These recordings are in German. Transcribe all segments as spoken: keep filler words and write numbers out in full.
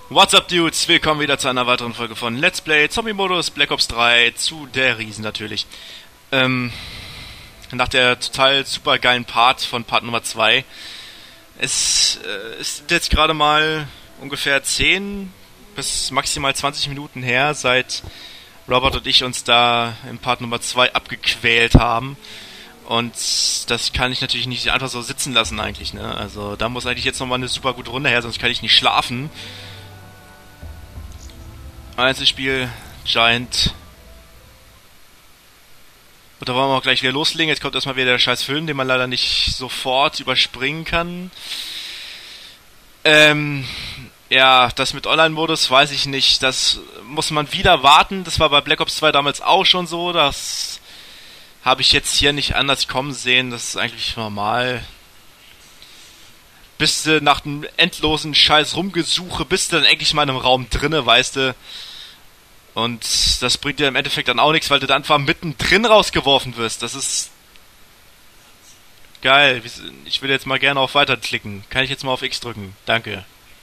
What's up, Dudes? Willkommen wieder zu einer weiteren Folge von Let's Play Zombie-Modus Black Ops drei zu der Riesen natürlich. Ähm, nach der total super geilen Part von Part Nummer zwei. Es äh, ist jetzt gerade mal ungefähr zehn bis maximal zwanzig Minuten her, seit Robert und ich uns da in Part Nummer zwei abgequält haben. Und das kann ich natürlich nicht einfach so sitzen lassen eigentlich, ne? Also da muss eigentlich jetzt nochmal eine super gute Runde her, sonst kann ich nicht schlafen. Einzelspiel, Giant. Und da wollen wir auch gleich wieder loslegen. Jetzt kommt erstmal wieder der scheiß Film, den man leider nicht sofort überspringen kann. Ähm, ja, das mit Online-Modus weiß ich nicht. Das muss man wieder warten. Das war bei Black Ops zwei damals auch schon so. Das habe ich jetzt hier nicht anders kommen sehen. Das ist eigentlich normal. Bist du nach einem endlosen Scheiß Rumgesuche, bist du dann endlich mal in einem Raum drinne, weißt du. Und das bringt dir im Endeffekt dann auch nichts, weil du dann einfach mittendrin rausgeworfen wirst. Das ist geil. Ich will jetzt mal gerne auf Weiter klicken. Kann ich jetzt mal auf X drücken? Danke.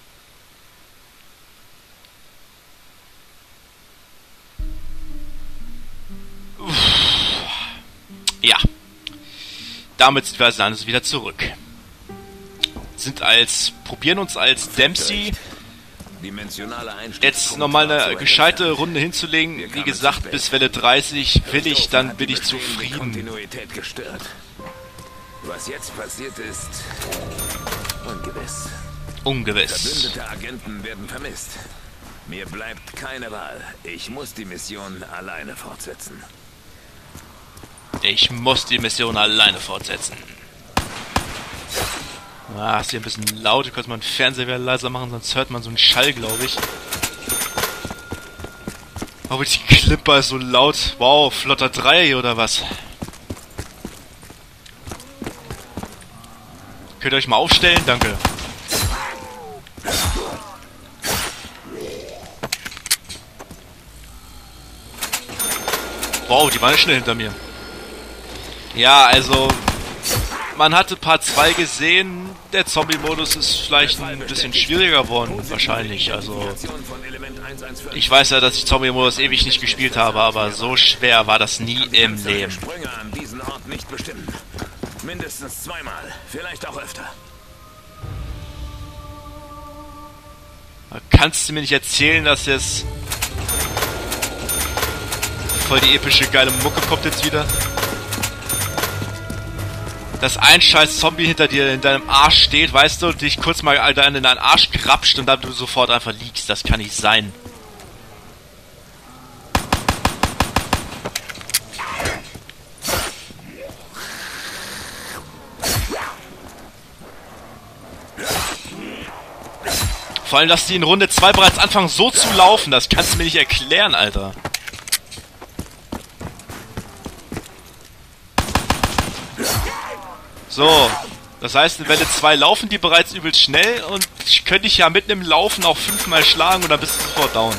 Uff. Ja. Damit sind wir also wieder zurück. Sind als, probieren uns als Dempsey jetzt nochmal eine gescheite Runde hinzulegen. Wie gesagt, bis Welle dreißig will ich, dann bin ich zufrieden. Was jetzt passiert ist, ungewiss. Ungewiss. Verbündete Agenten werden vermisst. Mir bleibt keine Wahl. Ich muss die Mission alleine fortsetzen. Ich muss die Mission alleine fortsetzen. Ah, ist hier ein bisschen laut. Ich könnte mal den Fernseher wieder leiser machen, sonst hört man so einen Schall, glaube ich. Aber die Clipper ist so laut. Wow, flotter Dreier hier oder was? Könnt ihr euch mal aufstellen? Danke. Wow, die waren schnell hinter mir. Ja, also man hatte Part zwei gesehen, der Zombie-Modus ist vielleicht ein bisschen schwieriger geworden, wahrscheinlich, also ich weiß ja, dass ich Zombie-Modus ewig nicht gespielt habe, aber so schwer war das nie im Leben. Mindestens zweimal, vielleicht auch öfter. Kannst du mir nicht erzählen, dass jetzt voll die epische geile Mucke kommt jetzt wieder? Dass ein scheiß Zombie hinter dir in deinem Arsch steht, weißt du, und dich kurz mal Alter, in deinen Arsch krapscht und dann du sofort einfach liegst. Das kann nicht sein. Vor allem, dass die in Runde zwei bereits anfangen so zu laufen, das kannst du mir nicht erklären, Alter. So, das heißt, in Welle zwei laufen die bereits übelst schnell und ich könnte dich ja mitten im Laufen auch fünfmal schlagen und dann bist du sofort down.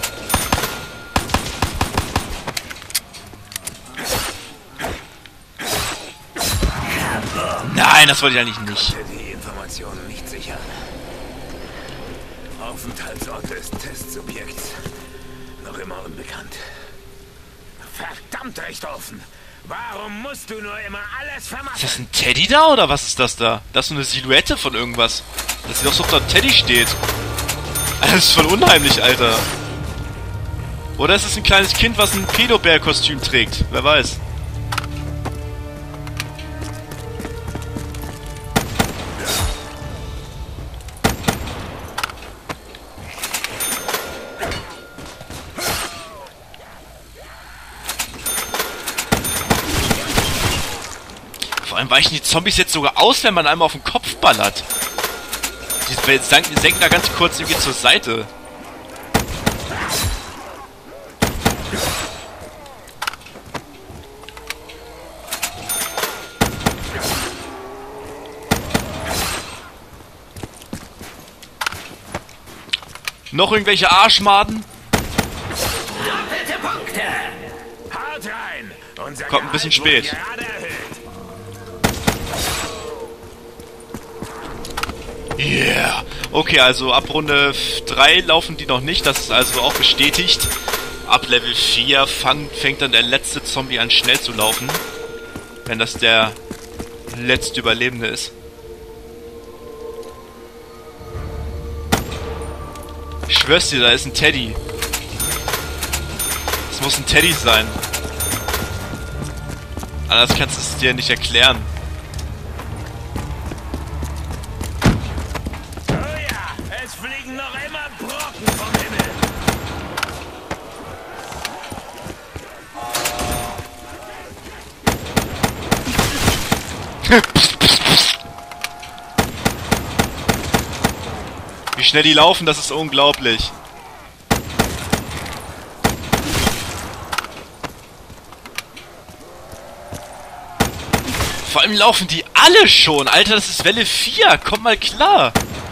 Nein, das wollte ich eigentlich nicht. Die Informationen nicht sichern. Aufenthaltsort des Testsubjekts noch immer unbekannt. Verdammt recht offen. Warum musst du nur immer alles vermachen? Ist das ein Teddy da oder was ist das da? Das ist so eine Silhouette von irgendwas. Das sieht aus, als ob da Teddy steht. Das ist voll unheimlich, Alter. Oder ist es ein kleines Kind, was ein Pedobär-Kostüm trägt? Wer weiß. Vor allem weichen die Zombies jetzt sogar aus, wenn man einmal auf den Kopf ballert. Die senken, senken da ganz kurz irgendwie zur Seite. Noch irgendwelche Arschmaden? Doppelte Punkte! Haut rein! Unser Kommt ein bisschen spät. Yeah! Okay, also ab Runde drei laufen die noch nicht, das ist also auch bestätigt. Ab Level vier fang, fängt dann der letzte Zombie an schnell zu laufen. Wenn das der letzte Überlebende ist. Ich schwör's dir, da ist ein Teddy. Das muss ein Teddy sein. Anders kannst du es dir nicht erklären. Oh ja, es fliegen noch immer Brocken vom Himmel. Wie schnell die laufen, das ist unglaublich. Vor allem laufen die alle schon. Alter, das ist Welle vier. Komm mal klar.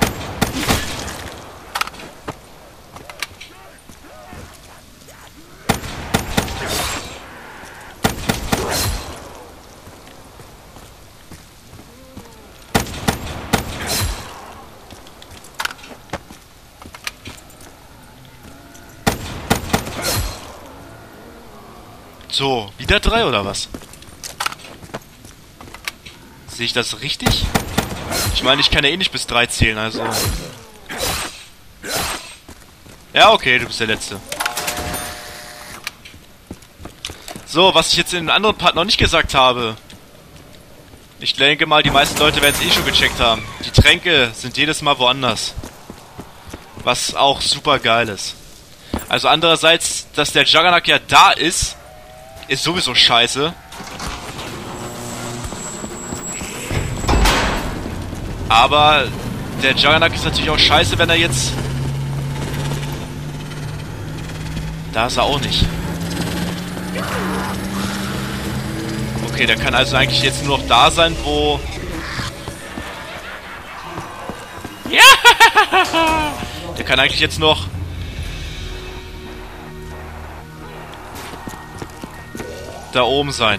So, wieder drei oder was? Sehe ich das richtig? Ich meine, ich kann ja eh nicht bis drei zählen, also... Ja, okay, du bist der Letzte. So, was ich jetzt in den anderen Part noch nicht gesagt habe. Ich denke mal, die meisten Leute werden es eh schon gecheckt haben. Die Tränke sind jedes Mal woanders. Was auch super geil ist. Also andererseits, dass der Juggernaut ja da ist, ist sowieso scheiße. Aber der Juggernaut ist natürlich auch scheiße, wenn er jetzt... Da ist er auch nicht. Okay, der kann also eigentlich jetzt nur noch da sein, wo... Ja! Der kann eigentlich jetzt noch... da oben sein.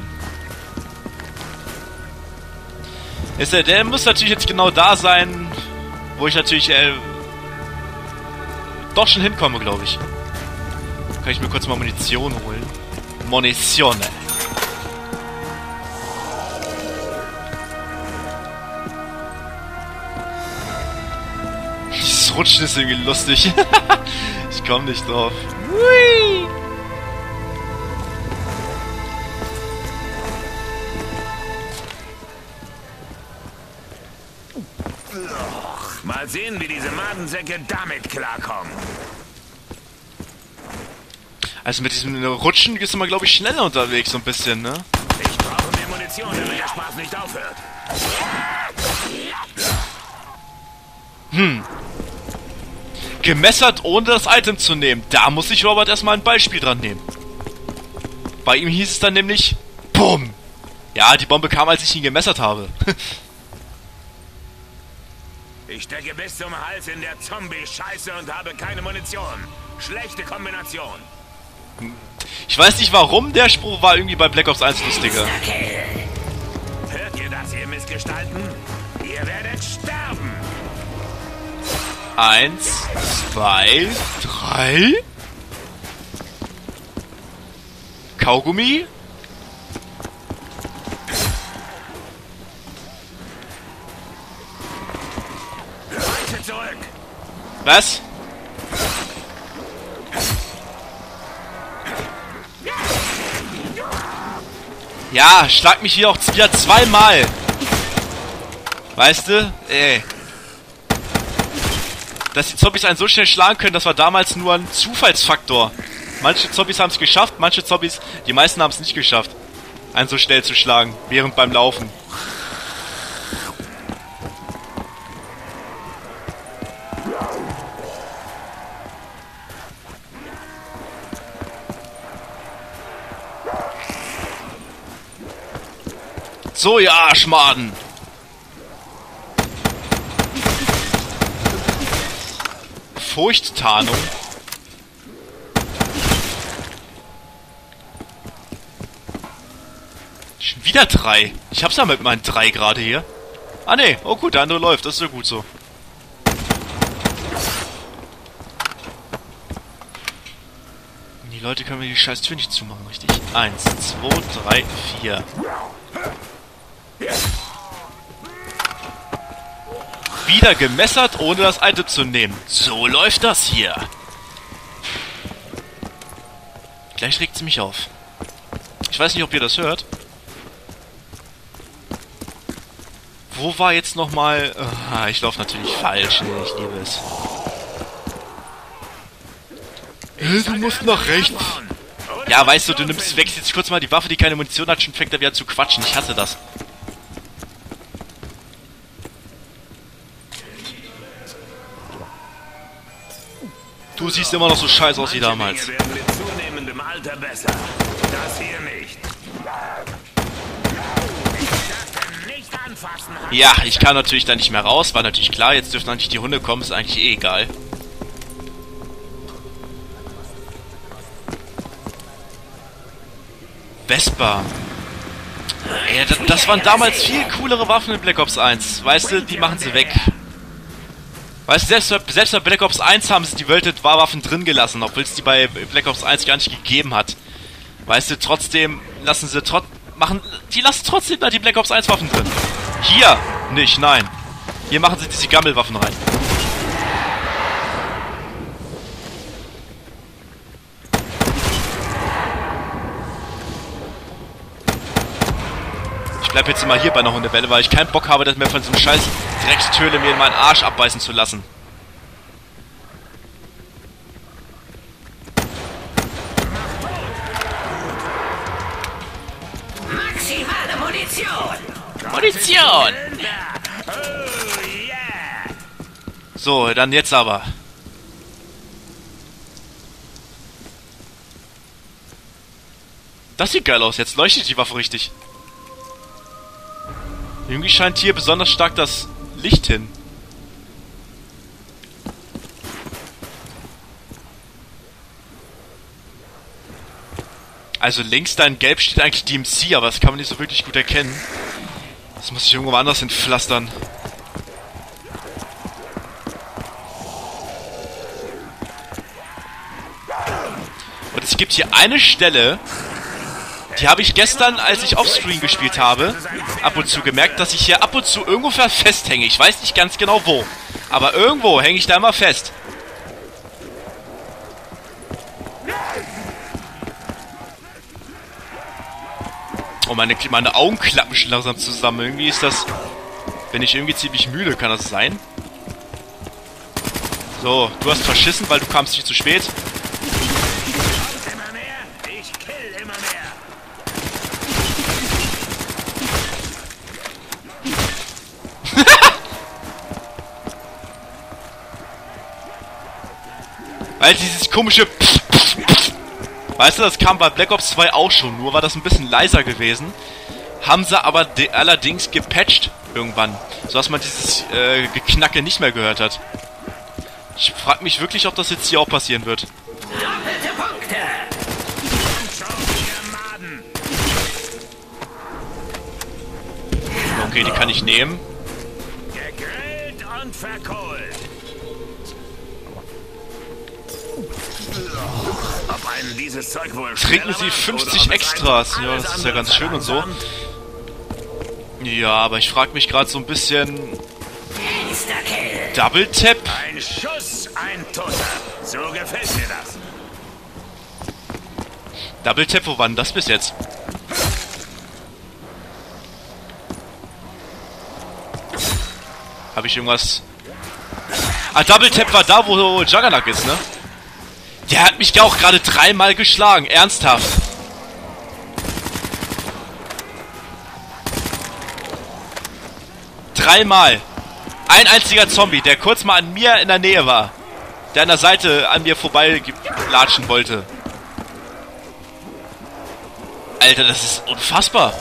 Ist der, der muss natürlich jetzt genau da sein, wo ich natürlich äh, doch schon hinkomme, glaube ich. Kann ich mir kurz mal Munition holen. Munition. Dieses Rutschen ist irgendwie lustig. Ich komme nicht drauf. Hui! Mal sehen, wie diese Madensäcke damit klarkommen. Also mit diesem Rutschen ist man, glaube ich, schneller unterwegs, so ein bisschen, ne? Ich brauche mehr Munition, damit der Spaß nicht aufhört. Hm. Gemessert, ohne das Item zu nehmen. Da muss sich Robert erstmal ein Beispiel dran nehmen. Bei ihm hieß es dann nämlich... BUM! Ja, die Bombe kam, als ich ihn gemessert habe. Ich stecke bis zum Hals in der Zombie-Scheiße und habe keine Munition. Schlechte Kombination. Ich weiß nicht warum, der Spruch war irgendwie bei Black Ops eins lustiger. Hört ihr das, ihr Missgestalten? Ihr werdet sterben. Eins, zwei, drei. Kaugummi. Weiche zurück. Was? Ja, schlag mich hier auch wieder zweimal. Weißt du? Ey. Dass die Zombies einen so schnell schlagen können, das war damals nur ein Zufallsfaktor. Manche Zombies haben es geschafft, manche Zombies, die meisten haben es nicht geschafft, einen so schnell zu schlagen, während beim Laufen. So, ja, Schmaden. Furchttarnung. Schon wieder drei. Ich hab's ja mit meinen drei gerade hier. Ah ne, oh gut, der andere läuft, das ist ja gut so. Leute können mir die scheiß Tür nicht zumachen, richtig? Eins, zwei, drei, vier. Wieder gemessert, ohne das Item zu nehmen. So läuft das hier. Gleich regt sie mich auf. Ich weiß nicht, ob ihr das hört. Wo war jetzt nochmal... Ah, ich laufe natürlich falsch. Ich liebe es. Hey, du musst nach rechts. Ja, weißt du, du nimmst, wechselst jetzt kurz mal die Waffe, die keine Munition hat, schon fängt er wieder zu quatschen. Ich hasse das. Du siehst immer noch so scheiße aus wie damals. Dinge werden mit zunehmendem Alter besser. Das hier nicht. Ich darf nicht anfassen. Ja, ich kann natürlich da nicht mehr raus, war natürlich klar. Jetzt dürfen eigentlich die Hunde kommen, ist eigentlich eh egal. Vespa. Ey, das, das waren damals viel coolere Waffen in Black Ops eins. Weißt du, die machen sie weg. Weißt du, selbst, selbst bei Black Ops eins haben sie die Welted Waffen drin gelassen, obwohl es die bei Black Ops eins gar nicht gegeben hat. Weißt du, trotzdem lassen sie trot machen, die lassen trotzdem da die Black Ops eins Waffen drin. Hier nicht, nein. Hier machen sie diese Gammelwaffen rein. Ich bleib jetzt immer hier bei einer Hundewelle, weil ich keinen Bock habe, das mir von so einem scheiß Dreckstöle mir in meinen Arsch abbeißen zu lassen. Maximale Munition! Munition! Oh, yeah. So, dann jetzt aber. Das sieht geil aus, jetzt leuchtet die Waffe richtig. Irgendwie scheint hier besonders stark das Licht hin. Also links da in Gelb steht eigentlich D M C, aber das kann man nicht so wirklich gut erkennen. Das muss ich irgendwo anders hinpflastern. Und es gibt hier eine Stelle, die habe ich gestern, als ich offscreen gespielt habe, ab und zu gemerkt, dass ich hier ab und zu irgendwo festhänge. Ich weiß nicht ganz genau wo, aber irgendwo hänge ich da immer fest. Oh, meine, meine Augen klappen schon langsam zusammen. Irgendwie ist das... Bin ich irgendwie ziemlich müde, kann das sein? So, du hast verschissen, weil du kamst viel zu spät. Immer mehr, ich kill immer mehr. Weil dieses komische... Weißt du, das kam bei Black Ops zwei auch schon, nur war das ein bisschen leiser gewesen. Haben sie aber allerdings gepatcht irgendwann, sodass man dieses äh, Geknacke nicht mehr gehört hat. Ich frag mich wirklich, ob das jetzt hier auch passieren wird. Doppelte Punkte! Okay, die kann ich nehmen. Gegrillt und verkohlt. Ob einen dieses Zeug wohl Trinken schneller Sie macht fünfzig oder ob es Extras. einfach Ja, alles das ist ja andere ganz schön und so. verlangsamt? Ja, aber ich frag mich gerade so ein bisschen... Insta-Kill! Double Tap? Ein Schuss, ein Toter. So gefällt mir das. Double Tap, wo war denn das bis jetzt? Habe ich irgendwas... Ah, Double Tap war da, wo Juggernaut ist, ne? Der hat mich ja auch gerade dreimal geschlagen, ernsthaft. Dreimal. Ein einziger Zombie, der kurz mal an mir in der Nähe war. Der an der Seite an mir vorbei latschen wollte. Alter, das ist unfassbar.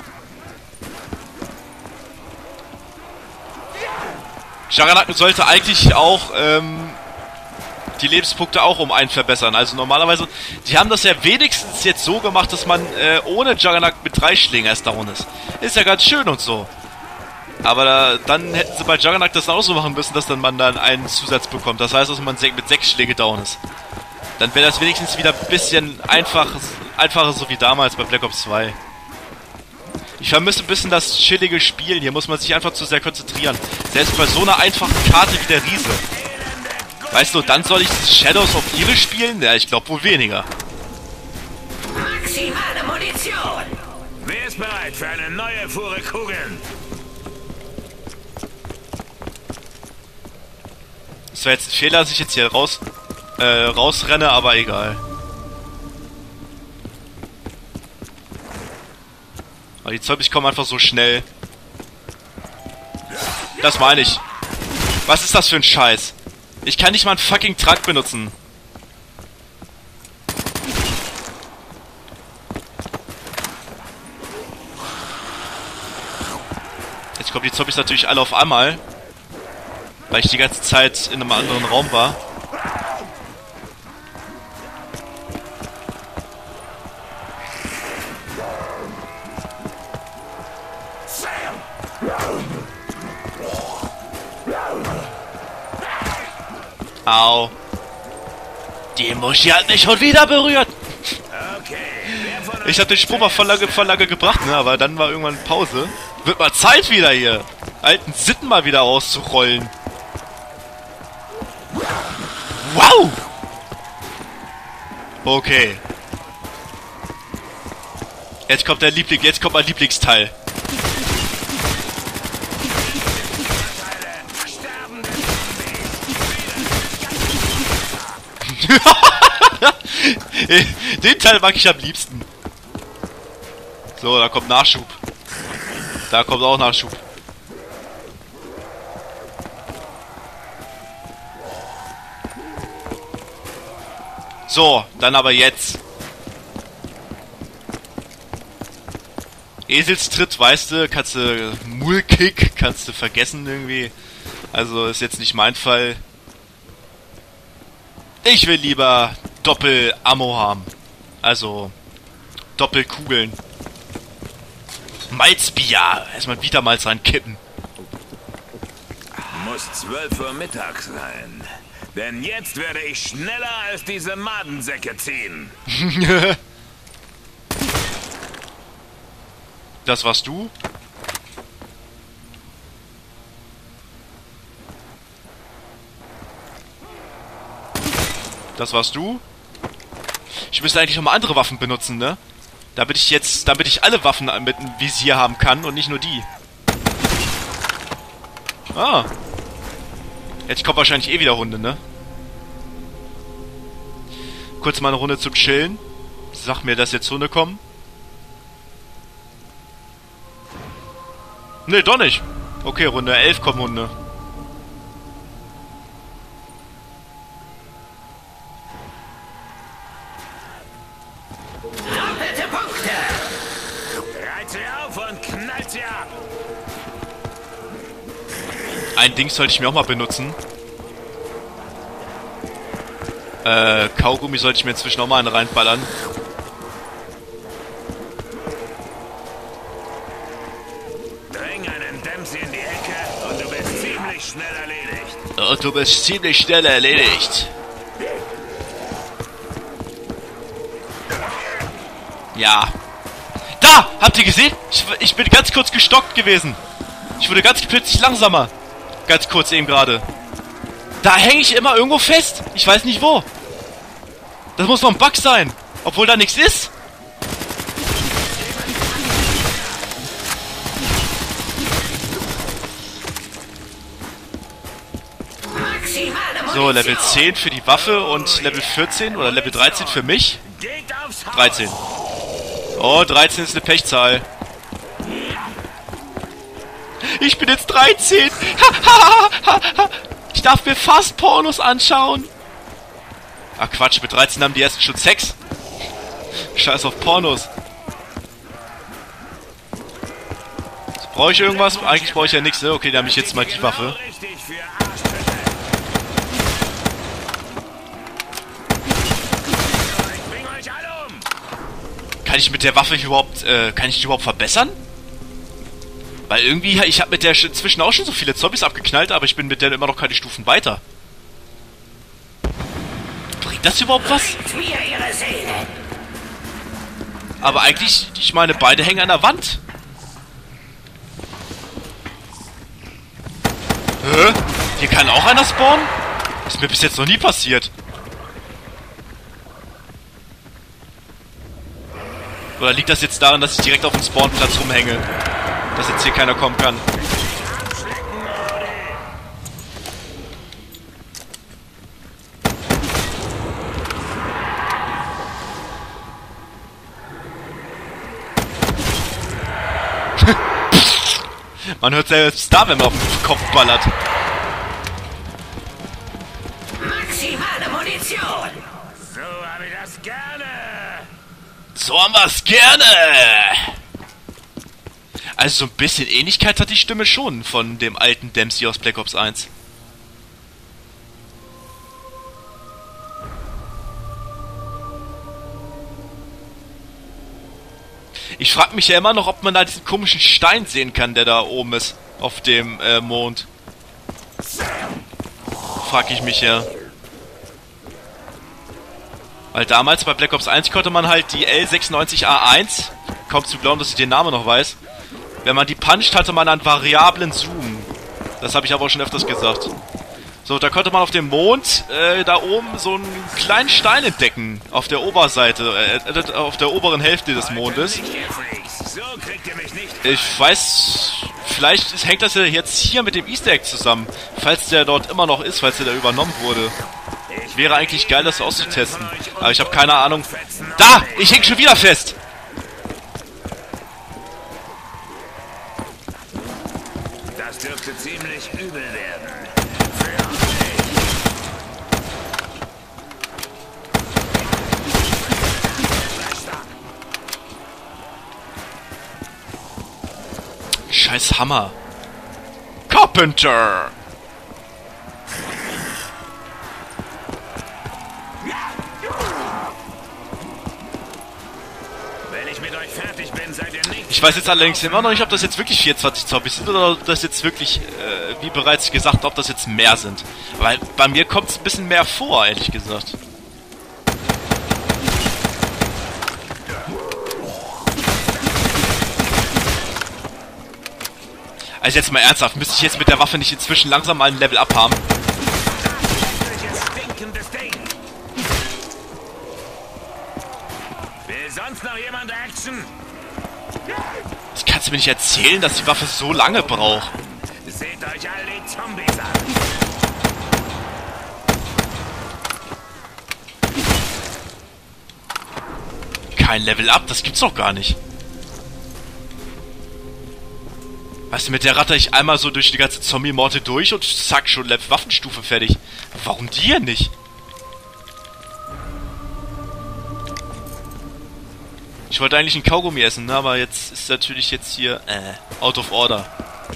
Juggernaut sollte eigentlich auch ähm, die Lebenspunkte auch um einen verbessern. Also normalerweise, die haben das ja wenigstens jetzt so gemacht, dass man äh, ohne Juggernaut mit drei Schlägen erst down ist. Ist ja ganz schön und so. Aber da, dann hätten sie bei Juggernaut das auch so machen müssen, dass dann man dann einen Zusatz bekommt. Das heißt, dass man mit sechs Schläge down ist. Dann wäre das wenigstens wieder ein bisschen einfach, einfacher, so wie damals bei Black Ops zwei. Ich vermisse ein bisschen das chillige Spielen. Hier muss man sich einfach zu sehr konzentrieren. Selbst bei so einer einfachen Karte wie der Riese. Weißt du, dann soll ich Shadows of Evil spielen? Ja, ich glaube wohl weniger. Maximale Munition! Wer ist bereit für eine neue Fuhre Kugeln? Es wäre jetzt ein Fehler, dass ich jetzt hier raus, äh, rausrenne, aber egal. Aber die Zombies kommen einfach so schnell. Das meine ich. Was ist das für ein Scheiß? Ich kann nicht mal einen fucking Truck benutzen. Jetzt kommen die Zombies natürlich alle auf einmal. Weil ich die ganze Zeit in einem anderen Raum war. Au. Die Muschi hat mich schon wieder berührt. Ich hab den Sprung mal voll lange, voll lange gebracht, ne? Aber dann war irgendwann Pause. Wird mal Zeit wieder hier. Alten Sitten mal wieder auszurollen. Wow! Okay. Jetzt kommt der Liebling, jetzt kommt mein Lieblingsteil. Den Teil mag ich am liebsten. So, da kommt Nachschub. Da kommt auch Nachschub. So, dann aber jetzt. Eselstritt, weißt du, kannst du... Mulkick, kannst du vergessen irgendwie. Also, ist jetzt nicht mein Fall. Ich will lieber Doppel-Ammo haben. Also, Doppelkugeln. Malzbier. Erstmal wieder Malz reinkippen. Muss zwölf Uhr Mittag sein. Denn jetzt werde ich schneller als diese Madensäcke ziehen. Das warst du? Das warst du? Ich müsste eigentlich nochmal andere Waffen benutzen, ne? Damit ich jetzt, damit ich alle Waffen mit einem Visier haben kann und nicht nur die. Ah. Jetzt kommt wahrscheinlich eh wieder Hunde, ne? Kurz mal eine Runde zum Chillen. Sag mir, dass jetzt Hunde kommen. Ne, doch nicht. Okay, Runde elf kommen Hunde. Doppelte Punkte! Reiz sie auf und knallt sie ab! Ein Ding sollte ich mir auch mal benutzen. Äh, Kaugummi sollte ich mir inzwischen auch mal einen reinballern. Dräng einen Dempsey in die Ecke und du bist ziemlich schnell erledigt. Und du bist ziemlich schnell erledigt. Ja. Da! Habt ihr gesehen? Ich, ich bin ganz kurz gestockt gewesen. Ich wurde ganz plötzlich langsamer. Ganz kurz eben gerade. Da hänge ich immer irgendwo fest. Ich weiß nicht wo. Das muss doch ein Bug sein. Obwohl da nichts ist. So, Level zehn für die Waffe und Level vierzehn oder Level dreizehn für mich. dreizehn. Oh, dreizehn ist eine Pechzahl. Ich bin jetzt dreizehn. Ich darf mir fast Pornos anschauen. Ach Quatsch, mit dreizehn haben die ersten schon Sex. Scheiß auf Pornos. Brauche ich irgendwas? Eigentlich brauche ich ja nichts, ne? Okay, dann habe ich jetzt mal die Waffe. Kann ich mit der Waffe überhaupt, äh, kann ich die überhaupt verbessern? Weil irgendwie, ich habe mit der inzwischen auch schon so viele Zombies abgeknallt, aber ich bin mit der immer noch keine Stufen weiter. Bringt das überhaupt was? Mir ihre Seele. Aber eigentlich, ich meine, beide hängen an der Wand. Hä? Hier kann auch einer spawnen? Ist mir bis jetzt noch nie passiert. Oder liegt das jetzt daran, dass ich direkt auf dem Spawnplatz rumhänge? Dass jetzt hier keiner kommen kann. Man hört selbst da, wenn man auf den Kopf ballert. Maximale Munition. So habe ich das gerne. So haben wir's gerne! Also so ein bisschen Ähnlichkeit hat die Stimme schon von dem alten Dempsey aus Black Ops eins. Ich frag mich ja immer noch, ob man da diesen komischen Stein sehen kann, der da oben ist. Auf dem äh, Mond. Frag ich mich ja. Weil damals bei Black Ops eins konnte man halt die L sechsundneunzig A eins, kaum zu glauben, dass ich den Namen noch weiß, wenn man die puncht, hatte man einen variablen Zoom. Das habe ich aber auch schon öfters gesagt. So, da konnte man auf dem Mond äh, da oben so einen kleinen Stein entdecken. Auf der Oberseite, äh, auf der oberen Hälfte des Mondes. So kriegt ihr mich nicht. Ich weiß, vielleicht hängt das ja jetzt hier mit dem Easter Egg zusammen. Falls der dort immer noch ist, falls der da übernommen wurde. Wäre eigentlich geil, das auszutesten. Aber ich habe keine Ahnung. Da! Ich häng schon wieder fest! Das dürfte ziemlich übel werden. Scheiß Hammer. Carpenter! Wenn ich mit euch fertig bin, seid ihr nicht. Ich weiß jetzt allerdings immer noch nicht, ob das jetzt wirklich vierundzwanzig Zombies sind oder ob das jetzt wirklich, äh, wie bereits gesagt, ob das jetzt mehr sind. Weil bei mir kommt es ein bisschen mehr vor, ehrlich gesagt. Also jetzt mal ernsthaft, müsste ich jetzt mit der Waffe nicht inzwischen langsam mal ein Level up haben? Stinkendes Ding. Will sonst noch jemand Action? Das kannst du mir nicht erzählen, dass die Waffe so lange braucht. Seht euch all die Zombies an. Kein Level up, das gibt's doch gar nicht. Weißt du, mit der ratter ich einmal so durch die ganze Zombie-Morte durch und zack, schon Level Waffenstufe fertig. Warum die hier nicht? Ich wollte eigentlich einen Kaugummi essen, ne? Aber jetzt ist natürlich jetzt hier äh, out of order.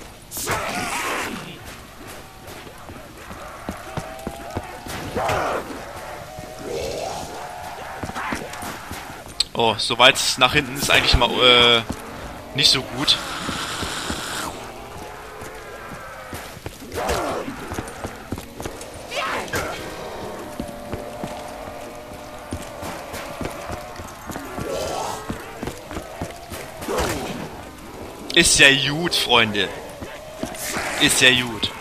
Oh, soweit nach hinten ist eigentlich mal äh, nicht so gut. Ist ja gut, Freunde. Ist ja gut.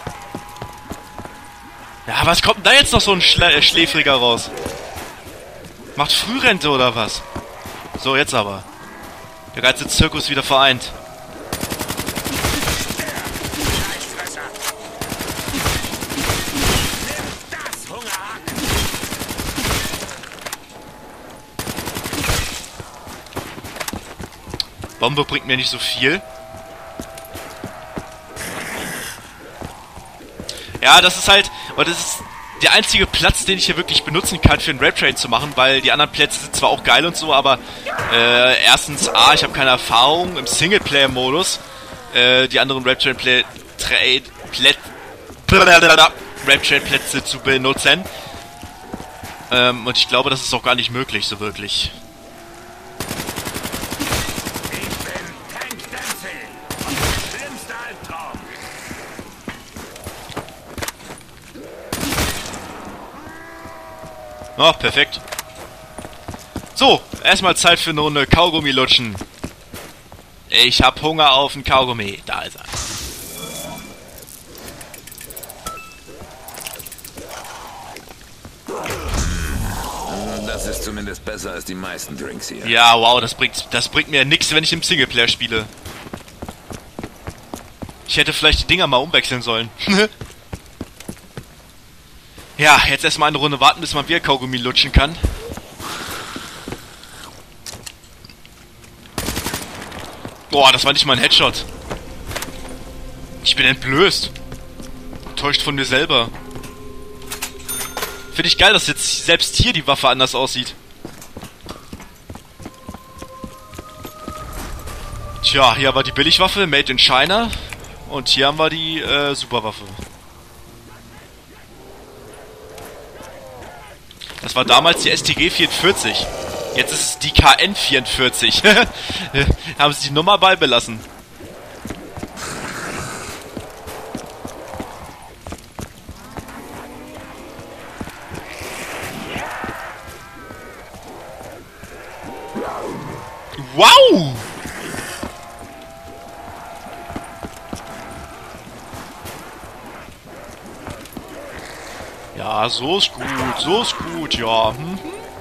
Ja, was kommt denn da jetzt noch so ein Schlä äh, Schläfriger raus? Macht Frührente oder was? So, jetzt aber. Der ganze Zirkus wieder vereint. Das Hungerhaken. Bombe bringt mir nicht so viel. Ja, das ist halt... Und das ist der einzige Platz, den ich hier wirklich benutzen kann für einen Rap-Trade zu machen, weil die anderen Plätze sind zwar auch geil und so, aber äh, erstens, A, ich habe keine Erfahrung im Singleplayer-Modus, äh, die anderen Rap-Trade Rap-Trade-Plätze zu benutzen. Ähm, und ich glaube, das ist auch gar nicht möglich, so wirklich. Ich bin Tank Dempsey. Schlimmster Albtraum. Oh, perfekt. So, erstmal Zeit für eine Runde Kaugummi lutschen. Ich hab Hunger auf einen Kaugummi. Da ist er. Das ist zumindest besser als die meisten Drinks hier. Ja, wow, das bringt, das bringt mir nichts, wenn ich im Singleplayer spiele. Ich hätte vielleicht die Dinger mal umwechseln sollen. Ja, jetzt erstmal eine Runde warten, bis man wieder Kaugummi lutschen kann. Boah, das war nicht mal ein Headshot. Ich bin entblößt. Enttäuscht von mir selber. Finde ich geil, dass jetzt selbst hier die Waffe anders aussieht. Tja, hier war die Billigwaffe, Made in China. Und hier haben wir die äh, Superwaffe. Das war damals die S T G vierundvierzig. Jetzt ist es die K N vierundvierzig. Haben sie die Nummer beibelassen. Wow! Ja, so ist gut, so ist gut, ja. Hm?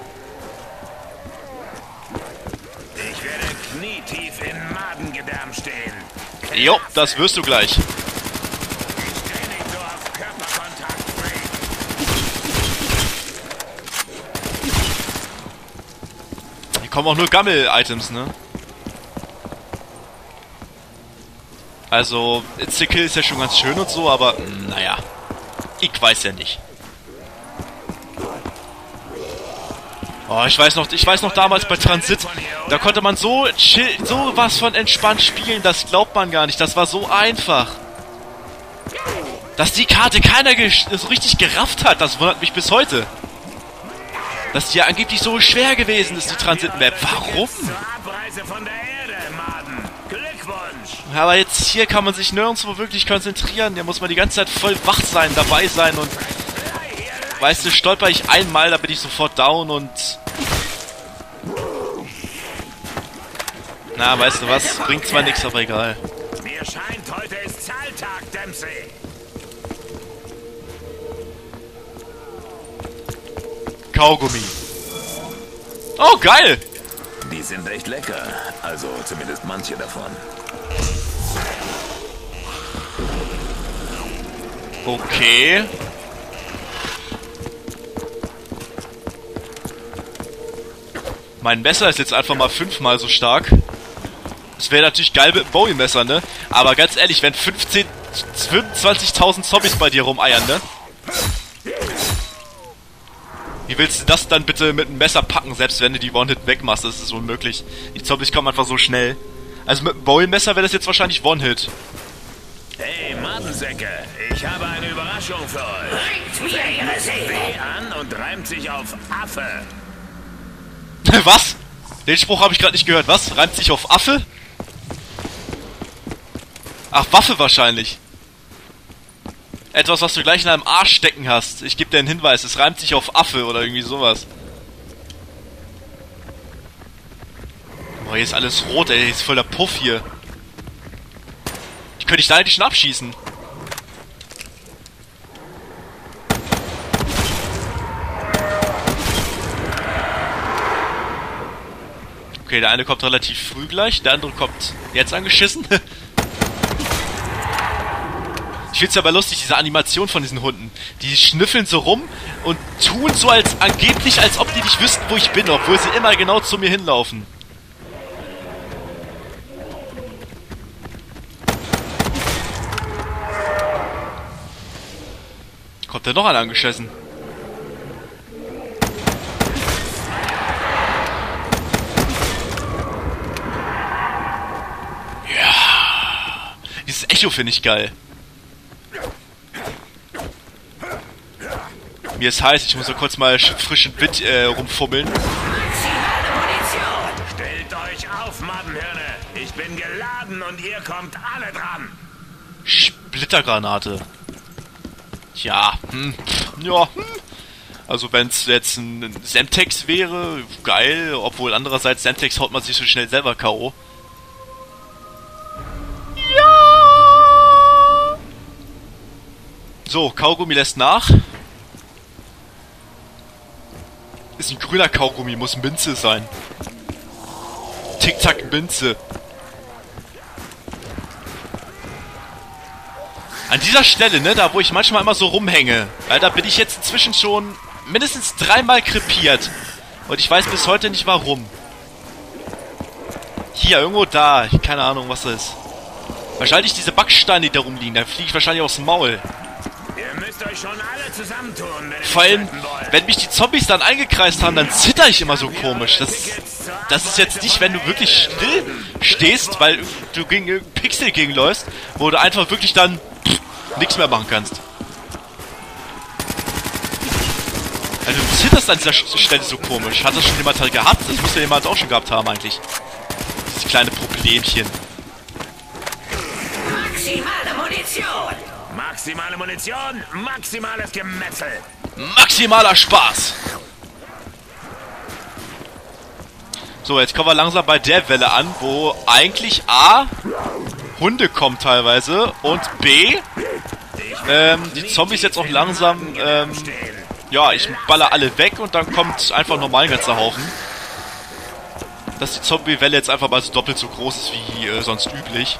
Ich werde knietief in Madengedärm stehen. Jo, das wirst du gleich. Ich steh nicht so auf Körperkontakt, Freak. Hier kommen auch nur Gammel-Items, ne? Also, It's-a-Kill ist ja schon ganz schön und so, aber naja. Ich weiß ja nicht. Oh, ich weiß noch, ich weiß noch damals bei Transit, da konnte man so chill, so was von entspannt spielen, das glaubt man gar nicht. Das war so einfach. Dass die Karte keiner so richtig gerafft hat, das wundert mich bis heute. Dass die ja angeblich so schwer gewesen ist, die Transit-Map. Warum? Aber jetzt hier kann man sich nirgendwo wirklich konzentrieren. Da muss man die ganze Zeit voll wach sein, dabei sein und... Weißt du, stolper ich einmal, da bin ich sofort down und... Na, weißt du was? Bringt zwar nichts, aber egal. Mir scheint, heute ist Zahltag, Dempsey. Kaugummi. Oh, geil! Die sind echt lecker. Also zumindest manche davon. Okay. Mein Messer ist jetzt einfach mal fünfmal so stark. Das wäre natürlich geil mit dem Bowie-Messer, ne? Aber ganz ehrlich, wenn fünfzehn, fünfundzwanzigtausend Zombies bei dir rumeiern, ne? Wie willst du das dann bitte mit dem Messer packen, selbst wenn du die One-Hit wegmachst? Das ist unmöglich. Die Zombies kommen einfach so schnell. Also mit dem Bowie-Messer wäre das jetzt wahrscheinlich One-Hit. Hey, Madensäcke, ich habe eine Überraschung für euch. Bringt mir ihre Seele. Weh an und reimt sich auf Affe. Was? Den Spruch habe ich gerade nicht gehört. Was? Reimt sich auf Affe? Ach, Waffe wahrscheinlich. Etwas, was du gleich in deinem Arsch stecken hast. Ich gebe dir einen Hinweis. Es reimt sich auf Affe oder irgendwie sowas. Boah, hier ist alles rot, ey. Hier ist voll der Puff hier. Die könnte ich da eigentlich schon abschießen. Okay, der eine kommt relativ früh gleich, der andere kommt jetzt angeschissen. Ich find's aber lustig, diese Animation von diesen Hunden. Die schnüffeln so rum und tun so als angeblich, als ob die nicht wüssten, wo ich bin, obwohl sie immer genau zu mir hinlaufen. Kommt da noch einer angeschissen? Dieses Echo finde ich geil. Mir ist heiß, ich muss so kurz mal frischen Wind äh, rumfummeln. Stellt euch auf, Madenhirne. Ich bin geladen und ihr kommt alle dran. Splittergranate. Tja, hm, ja, hm. Also wenn es jetzt ein Semtex wäre, geil, obwohl andererseits Semtex haut man sich so schnell selber K O. Ja! So, Kaugummi lässt nach. Ist ein grüner Kaugummi, muss Minze sein. Tick-Tack Minze. An dieser Stelle, ne, da wo ich manchmal immer so rumhänge, weil da bin ich jetzt inzwischen schon mindestens dreimal krepiert. Und ich weiß bis heute nicht warum. Hier, irgendwo da. Keine Ahnung, was das ist. Wahrscheinlich diese Backsteine, die da rumliegen. Da fliege ich wahrscheinlich aufs Maul. Ihr müsst euch schon alle zusammentun, wenn ihr Vor allem, mich retten wollt. wenn mich die Zombies dann eingekreist haben, dann zitter ich immer so komisch. Das, das ist jetzt nicht, wenn du wirklich still stehst, weil du gegen irgendeinen Pixel gegenläufst, wo du einfach wirklich dann pff, nichts mehr machen kannst. Also du zitterst an dieser Stelle so komisch. Hat das schon jemand halt gehabt? Das muss ja jemand auch schon gehabt haben eigentlich. Dieses kleine Problemchen. Maximale Munition! Maximale Munition, maximales Gemetzel. Maximaler Spaß! So, jetzt kommen wir langsam bei der Welle an, wo eigentlich A, Hunde kommen teilweise und B, ähm, die Zombies jetzt auch langsam, ähm, ja, ich baller alle weg und dann kommt einfach normal ein ganzer Haufen. Dass die Zombie-Welle jetzt einfach mal so doppelt so groß ist wie äh, sonst üblich.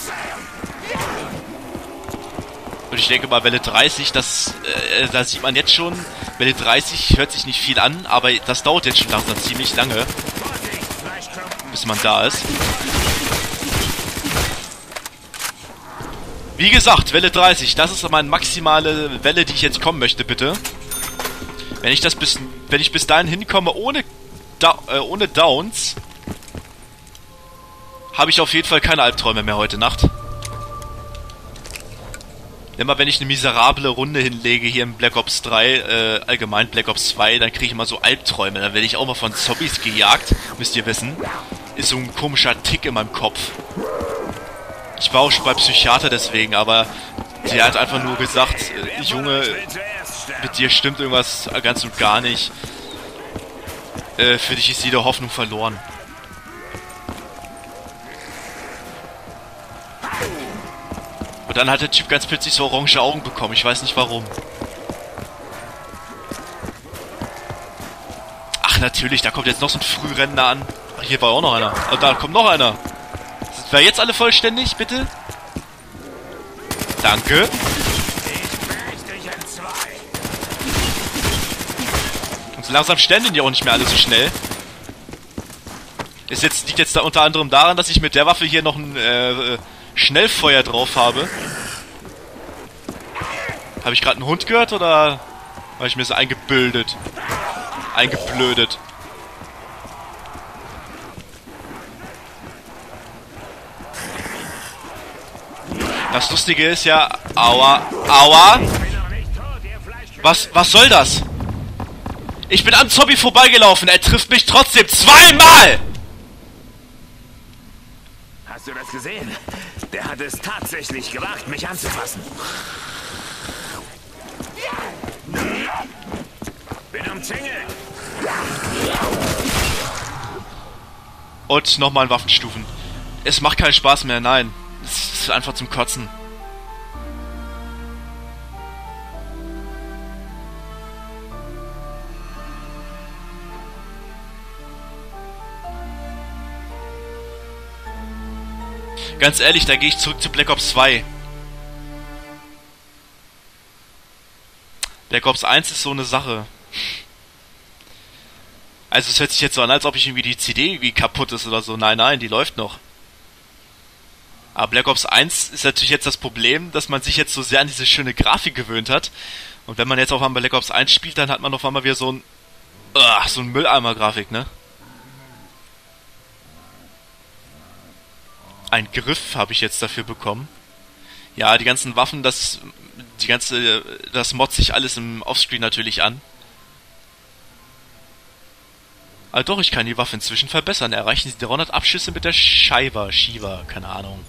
Und ich denke mal, Welle dreißig, das, äh, da sieht man jetzt schon, Welle dreißig hört sich nicht viel an, aber das dauert jetzt schon langsam ziemlich lange, bis man da ist. Wie gesagt, Welle dreißig, das ist meine maximale Welle, die ich jetzt kommen möchte, bitte. Wenn ich das bis, wenn ich bis dahin hinkomme ohne, da, äh, ohne Downs, habe ich auf jeden Fall keine Albträume mehr heute Nacht. Immer wenn ich eine miserable Runde hinlege hier in Black Ops drei, äh, allgemein Black Ops zwei, dann kriege ich immer so Albträume. Dann werde ich auch mal von Zombies gejagt, müsst ihr wissen. Ist so ein komischer Tick in meinem Kopf. Ich war auch schon bei Psychiater deswegen, aber der hat einfach nur gesagt, äh, Junge, mit dir stimmt irgendwas ganz und gar nicht. Äh, für dich ist jede Hoffnung verloren. Und dann hat der Typ ganz plötzlich so orange Augen bekommen. Ich weiß nicht warum. Ach, natürlich, da kommt jetzt noch so ein Frührentner an. Ach, hier war auch noch einer. Und da kommt noch einer. Sind wir jetzt alle vollständig, bitte? Danke. Und so langsam ständig die auch nicht mehr alle so schnell. Ist jetzt, liegt jetzt da unter anderem daran, dass ich mit der Waffe hier noch ein äh, Schnellfeuer drauf habe. Habe ich gerade einen Hund gehört oder war ich mir so eingebildet? Eingeblödet. Das Lustige ist ja... Aua, aua! Was, was soll das? Ich bin am Zombie vorbeigelaufen, er trifft mich trotzdem zweimal! Hast du das gesehen? Der hat es tatsächlich gewagt, mich anzufassen. Bin umzingelt. Und nochmal Waffenstufen. Es macht keinen Spaß mehr, nein. Es ist einfach zum Kotzen. Ganz ehrlich, da gehe ich zurück zu Black Ops zwei. Black Ops eins ist so eine Sache. Also es hört sich jetzt so an, als ob ich irgendwie die C D irgendwie kaputt ist oder so. Nein, nein, die läuft noch. Aber Black Ops eins ist natürlich jetzt das Problem, dass man sich jetzt so sehr an diese schöne Grafik gewöhnt hat. Und wenn man jetzt auf einmal Black Ops eins spielt, dann hat man auf einmal wieder so ein... Uh, so ein Mülleimer-Grafik, ne? Ein Griff habe ich jetzt dafür bekommen. Ja, die ganzen Waffen, das... Die ganze... Das motzt sich alles im Offscreen natürlich an. Aber doch, ich kann die Waffe inzwischen verbessern. Erreichen Sie dreihundert Abschüsse mit der Scheibe. Shiva, keine Ahnung.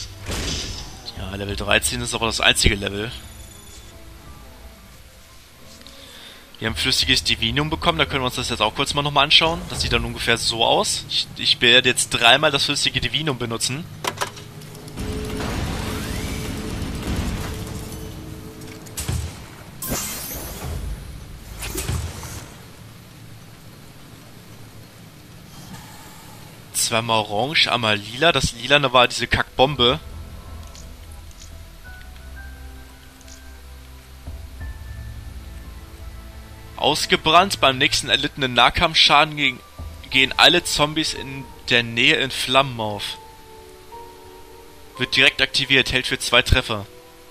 Ja, Level dreizehn ist aber das einzige Level. Wir haben flüssiges Divinium bekommen, da können wir uns das jetzt auch kurz mal nochmal anschauen. Das sieht dann ungefähr so aus. Ich, ich werde jetzt dreimal das flüssige Divinium benutzen. Zweimal orange, einmal lila. Das lilane war diese Kackbombe. Ausgebrannt. Beim nächsten erlittenen Nahkampfschaden gegen, gehen alle Zombies in der Nähe in Flammen auf. Wird direkt aktiviert, hält für zwei Treffer.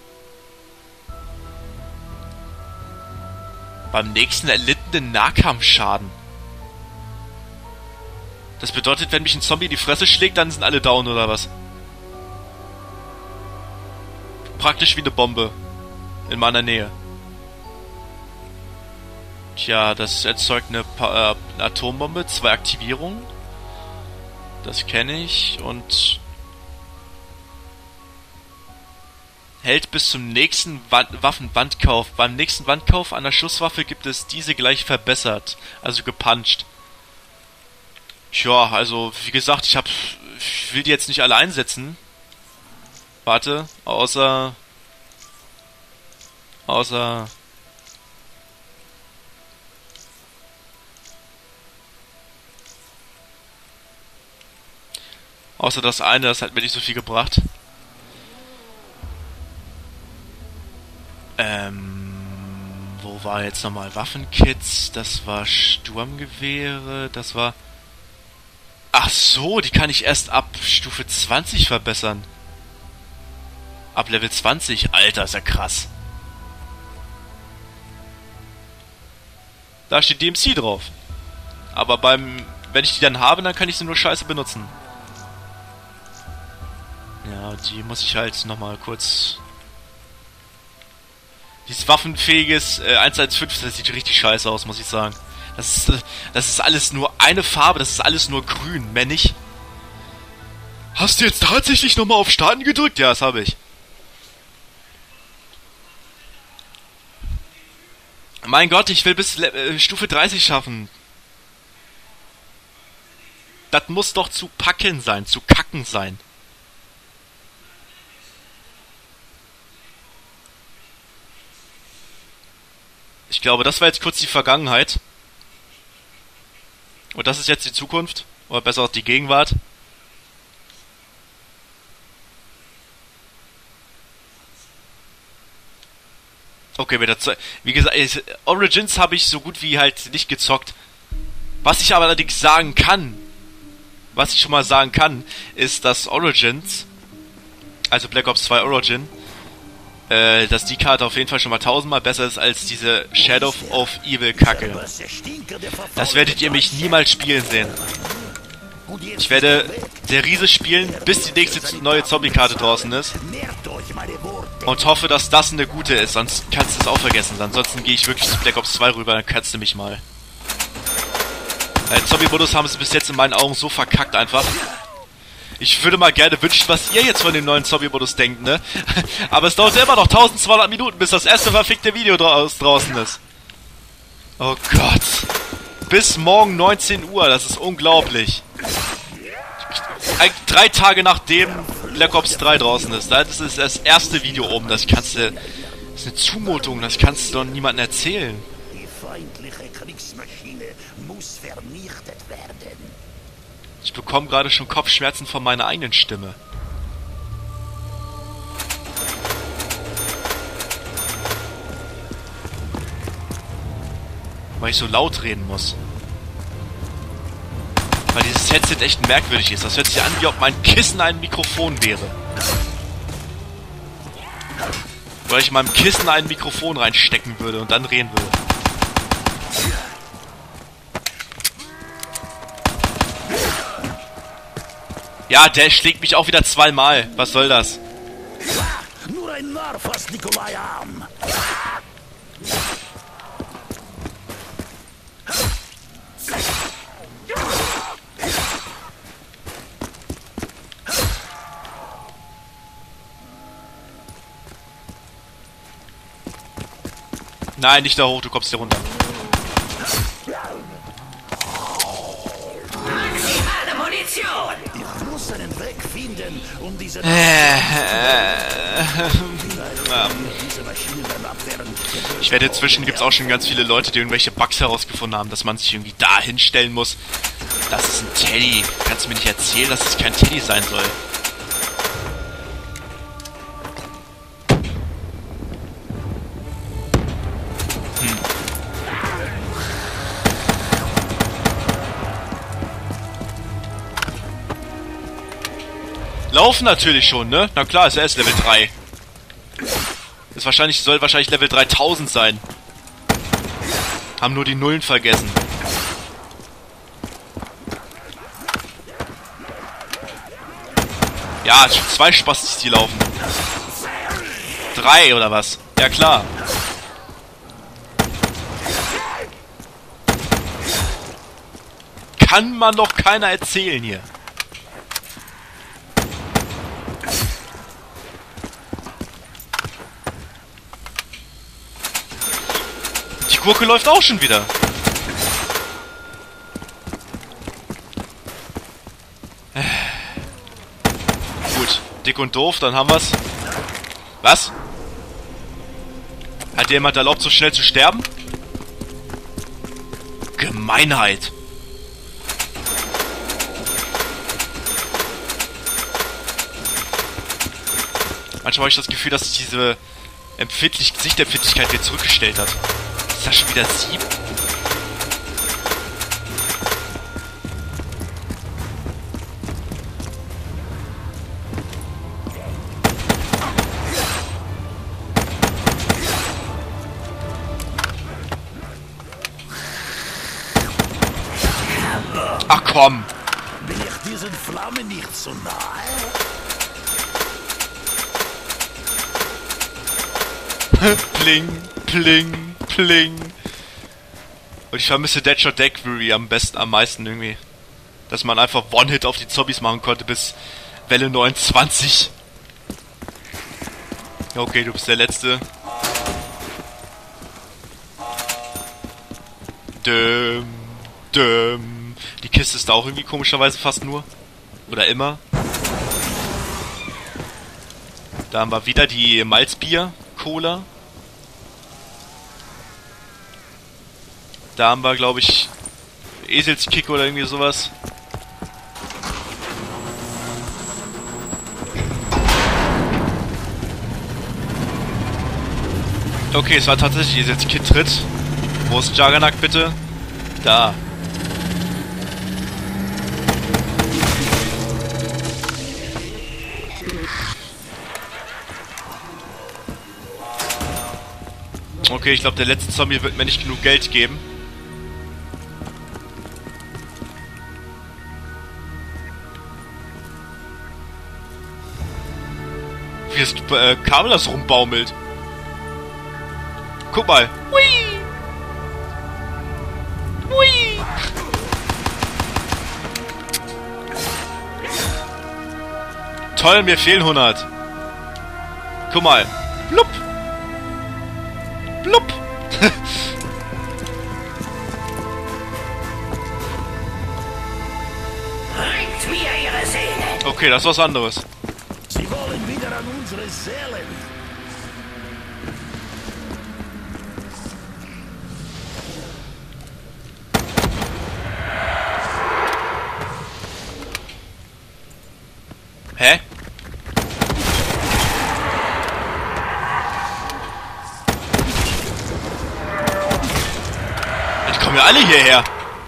Beim nächsten erlittenen Nahkampfschaden. Das bedeutet, wenn mich ein Zombie in die Fresse schlägt, dann sind alle down, oder was? Praktisch wie eine Bombe. In meiner Nähe. Tja, das erzeugt eine, pa äh, eine Atombombe, zwei Aktivierungen. Das kenne ich und hält bis zum nächsten Wand Waffenwandkauf. Beim nächsten Wandkauf einer Schusswaffe gibt es diese gleich verbessert, also gepuncht. Tja, also wie gesagt, ich hab, ich will die jetzt nicht alle einsetzen. Warte, außer außer Außer das eine, das hat mir nicht so viel gebracht. Ähm, wo war jetzt nochmal Waffenkits? Das war Sturmgewehre, das war... Ach so, die kann ich erst ab Stufe zwanzig verbessern. Ab Level zwanzig, Alter, ist ja krass. Da steht D M C drauf. Aber beim... Wenn ich die dann habe, dann kann ich sie nur scheiße benutzen. Ja, die muss ich halt nochmal kurz... Dieses waffenfähiges äh, eins eins fünf, das sieht richtig scheiße aus, muss ich sagen. Das ist, äh, das ist alles nur eine Farbe, das ist alles nur grün, mehr nicht. Hast du jetzt tatsächlich nochmal auf Starten gedrückt? Ja, das habe ich. Mein Gott, ich will bis äh, Stufe dreißig schaffen. Das muss doch zu packen sein, zu kacken sein. Ich glaube, das war jetzt kurz die Vergangenheit. Und das ist jetzt die Zukunft. Oder besser auch die Gegenwart. Okay, wieder zu... Wie gesagt, Origins habe ich so gut wie halt nicht gezockt. Was ich aber allerdings sagen kann, was ich schon mal sagen kann, ist, dass Origins, also Black Ops zwei Origin, äh, dass die Karte auf jeden Fall schon mal tausendmal besser ist als diese Shadow of Evil Kacke. Das werdet ihr mich niemals spielen sehen. Ich werde der Riese spielen, bis die nächste neue Zombie-Karte draußen ist. Und hoffe, dass das eine gute ist, sonst kannst du es auch vergessen. Ansonsten gehe ich wirklich zu Black Ops zwei rüber, dann kannst du mich mal. Den Zombie-Modus haben sie bis jetzt in meinen Augen so verkackt einfach. Ich würde mal gerne wünschen, was ihr jetzt von dem neuen Zombie-Modus denkt, ne? Aber es dauert immer noch eintausendzweihundert Minuten, bis das erste verfickte Video draus draußen ist. Oh Gott. Bis morgen neunzehn Uhr, das ist unglaublich. Drei Tage nachdem Black Ops drei draußen ist. Das ist das erste Video oben, das kannst du... Das ist eine Zumutung, das kannst du doch niemandem erzählen. Die feindliche Kriegsmaschine muss vernichtet werden. Ich bekomme gerade schon Kopfschmerzen von meiner eigenen Stimme. Weil ich so laut reden muss. Weil dieses Headset echt merkwürdig ist. Das hört sich an, wie ob mein Kissen ein Mikrofon wäre. Weil ich in meinem Kissen ein Mikrofon reinstecken würde und dann reden würde. Ja, der schlägt mich auch wieder zweimal. Was soll das? Nur ein Narr fasst Nikolai an. Nein, nicht da hoch, du kommst hier runter. muss einen Weg finden, um diese... Äh, äh, diese Maschinen beim Abwehren... ich werde inzwischen gibt es auch schon ganz viele Leute, die irgendwelche Bugs herausgefunden haben, dass man sich irgendwie da hinstellen muss. Das ist ein Teddy. Kannst du mir nicht erzählen, dass es kein Teddy sein soll? Hm. Laufen natürlich schon, ne? Na klar, ist er erst Level drei. Ist wahrscheinlich, soll wahrscheinlich Level dreitausend sein. Haben nur die Nullen vergessen. Ja, zwei Spastis, die laufen. Drei oder was? Ja klar. Kann man doch keiner erzählen hier. Die Gurke läuft auch schon wieder. Gut, dick und doof, dann haben wir's. Was? Hat dir jemand erlaubt, so schnell zu sterben? Gemeinheit. Manchmal habe ich das Gefühl, dass diese Empfindlich Sichtempfindlichkeit wieder zurückgestellt hat. Ist das schon wieder sieben? Ach komm! Bin ich diesen Flammen nicht so nahe? Pling, pling, pling. Und ich vermisse Deadshot Daiquiri am besten, am meisten irgendwie. Dass man einfach One-Hit auf die Zombies machen konnte bis Welle neunundzwanzig. Okay, du bist der Letzte. Düm, düm. Die Kiste ist da auch irgendwie komischerweise fast nur. Oder immer. Da haben wir wieder die Malzbier-Cola. Da haben wir, glaube ich, Eselskick oder irgendwie sowas. Okay, es war tatsächlich Eselskick-Tritt. Wo ist Juggernaut bitte? Da. Okay, ich glaube, der letzte Zombie wird mir nicht genug Geld geben. Wie das äh, Kabel das rumbaumelt. Guck mal. Hui! Hui! Toll, mir fehlen hundert. Guck mal. Blub! Blub! Bringt mir ihre Seele. Okay, das ist was anderes. Sie wollen wieder an unsere Seelen. Hä? Jetzt kommen ja alle hierher.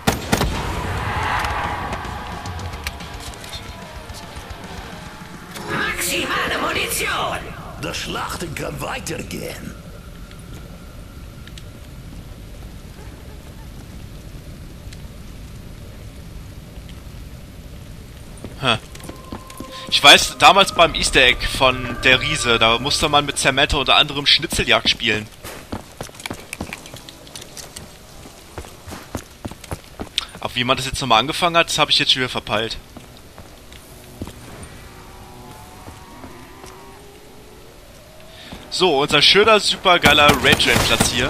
Maximale Munition. Das Schlachten kann weitergehen. Hm. Ich weiß, damals beim Easter Egg von der Riese, da musste man mit Samantha unter anderem Schnitzeljagd spielen. Aber wie man das jetzt nochmal angefangen hat, das habe ich jetzt schon wieder verpeilt. So, unser schöner, super geiler Range-Platz hier.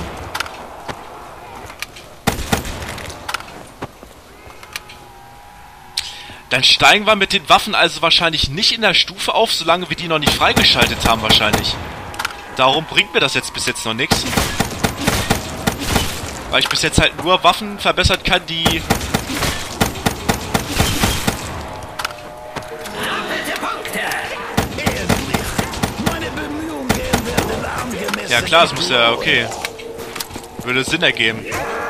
Dann steigen wir mit den Waffen also wahrscheinlich nicht in der Stufe auf, solange wir die noch nicht freigeschaltet haben wahrscheinlich. Darum bringt mir das jetzt bis jetzt noch nichts. Weil ich bis jetzt halt nur Waffen verbessern kann, die... Ja klar, es muss ja... okay. Würde Sinn ergeben.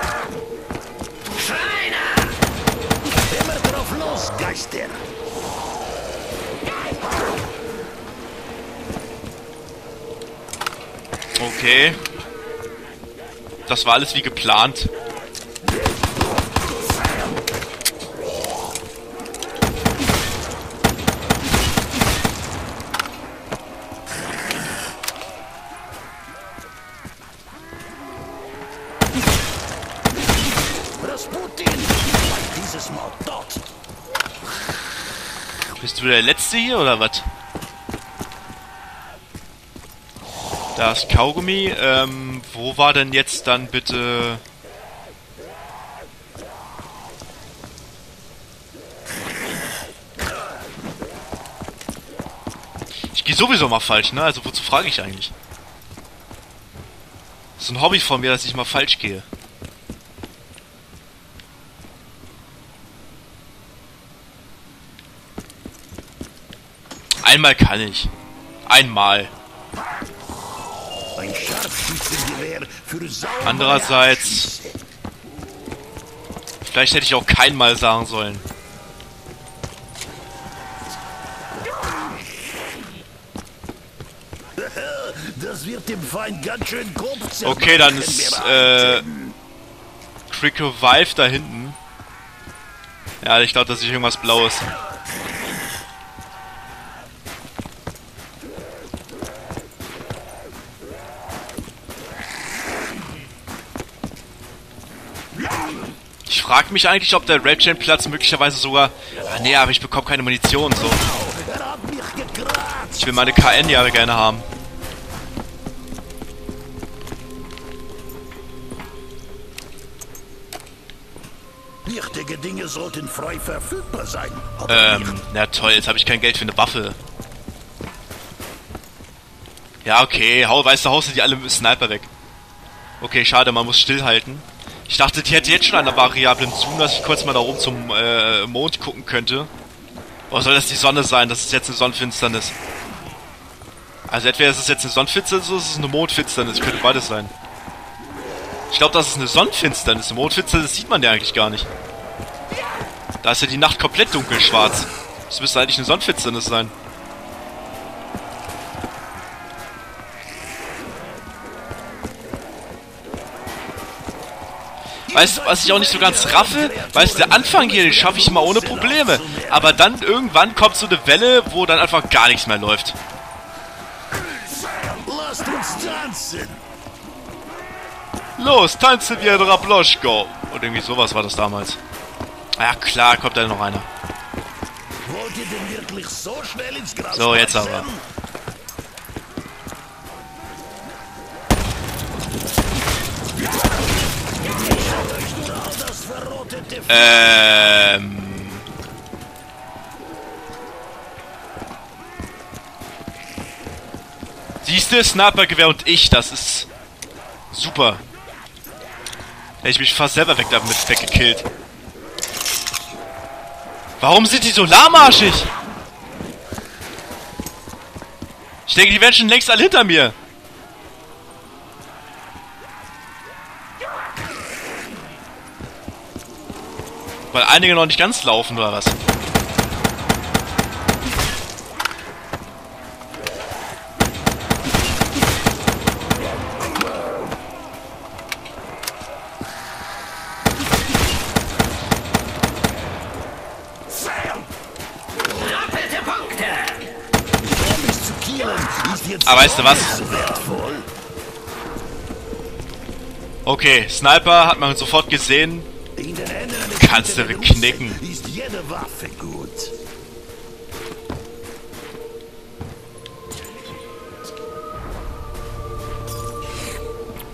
Okay. Das war alles wie geplant. Bist du der Letzte hier oder was? Da ist Kaugummi. Ähm, wo war denn jetzt dann bitte... Ich gehe sowieso mal falsch, ne? Also wozu frage ich eigentlich? Das ist ein Hobby von mir, dass ich mal falsch gehe. Einmal kann ich. Einmal. Andererseits... Vielleicht hätte ich auch kein Mal sagen sollen. Das wird dem Feind ganz schön Kopf. Okay, dann ist äh, Quick Revive da hinten. Ja, ich glaube, dass ich irgendwas Blaues. Ich frage mich eigentlich, ob der Red Chain Platz möglicherweise sogar... Ah, nee, aber ich bekomme keine Munition, so. Ich will meine K N ja gerne haben. Wichtige Dinge sollten frei verfügbar sein. Ähm, na toll, jetzt habe ich kein Geld für eine Waffe. Ja, okay, hau, weißt du, haust du die alle mit dem Sniper weg. Okay, schade, man muss stillhalten. Ich dachte, die hätte jetzt schon eine Variable im Zoom, dass ich kurz mal da oben zum äh, Mond gucken könnte. Oder soll das die Sonne sein, dass es jetzt eine Sonnenfinsternis? Also entweder ist es jetzt eine Sonnenfinsternis oder ist es eine Mondfinsternis. Könnte beides sein. Ich glaube, das ist eine Sonnenfinsternis. Eine Mondfinsternis sieht man ja eigentlich gar nicht. Da ist ja die Nacht komplett dunkelschwarz. Das müsste eigentlich eine Sonnenfinsternis sein. Weißt du, was ich auch nicht so ganz raffe? Weißt du, der Anfang hier, den schaffe ich immer ohne Probleme. Aber dann irgendwann kommt so eine Welle, wo dann einfach gar nichts mehr läuft. Lasst uns tanzen. Los, tanzen wir Drabloschko. Und irgendwie sowas war das damals. Ja klar, kommt da noch einer. Wollt ihr denn wirklich so schnell ins Gras So, jetzt beißen? aber. Ähm... Siehste, Snipergewehr und ich, das ist super. Hätte ich mich fast selber weg damit weggekillt. Warum sind die so lahmarschig? Ich denke, die wären schon längst alle hinter mir. Weil einige noch nicht ganz laufen, oder was? Aber weißt du was? Okay, Sniper hat man sofort gesehen. Kannst du knicken. Ist jede Waffe gut.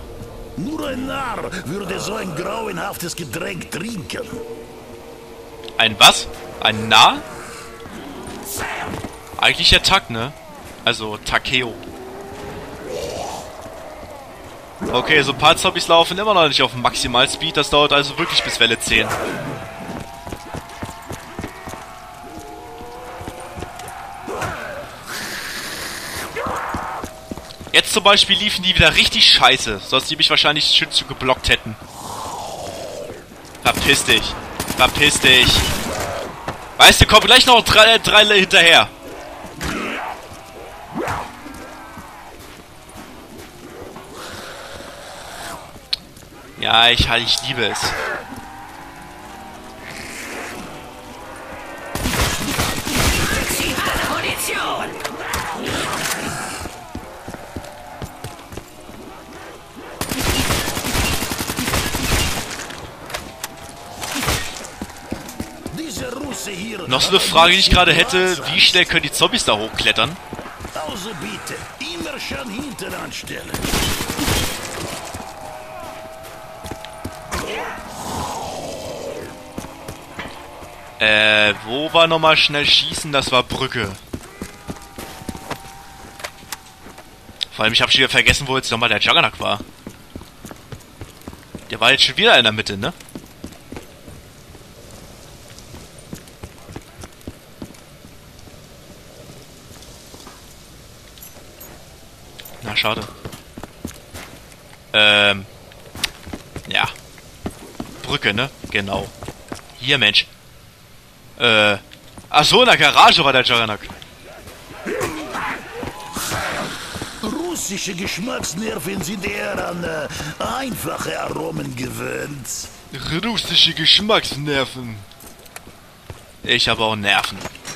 Nur ein Narr würde so ein grauenhaftes Getränk trinken. Ein was? Ein Na? Eigentlich der Tak, ne? Also Takeo. Okay, so ein paar Zombies laufen immer noch nicht auf Maximalspeed. Das dauert also wirklich bis Welle zehn. Jetzt zum Beispiel liefen die wieder richtig scheiße, sonst die mich wahrscheinlich schön zu geblockt hätten. Verpiss dich. Verpiss dich. Weißt du, kommen gleich noch drei, drei hinterher. Ja, ich, ich liebe es. Munition! Diese Russe hier. Noch so eine Frage, die ich gerade hätte. Wie schnell können die Zombies da hochklettern? Also bitte, immer schon hinten anstellen. Äh, wo war nochmal schnell schießen? Das war Brücke. Vor allem, ich habe schon wieder vergessen, wo jetzt nochmal der Juggernaut war. Der war jetzt schon wieder in der Mitte, ne? Na, schade. Ähm. Ja. Brücke, ne? Genau. Hier, Mensch. Äh. Ach so, in der Garage war der Juggernaut. Russische Geschmacksnerven sind eher an äh, einfache Aromen gewöhnt. Russische Geschmacksnerven. Ich habe auch Nerven.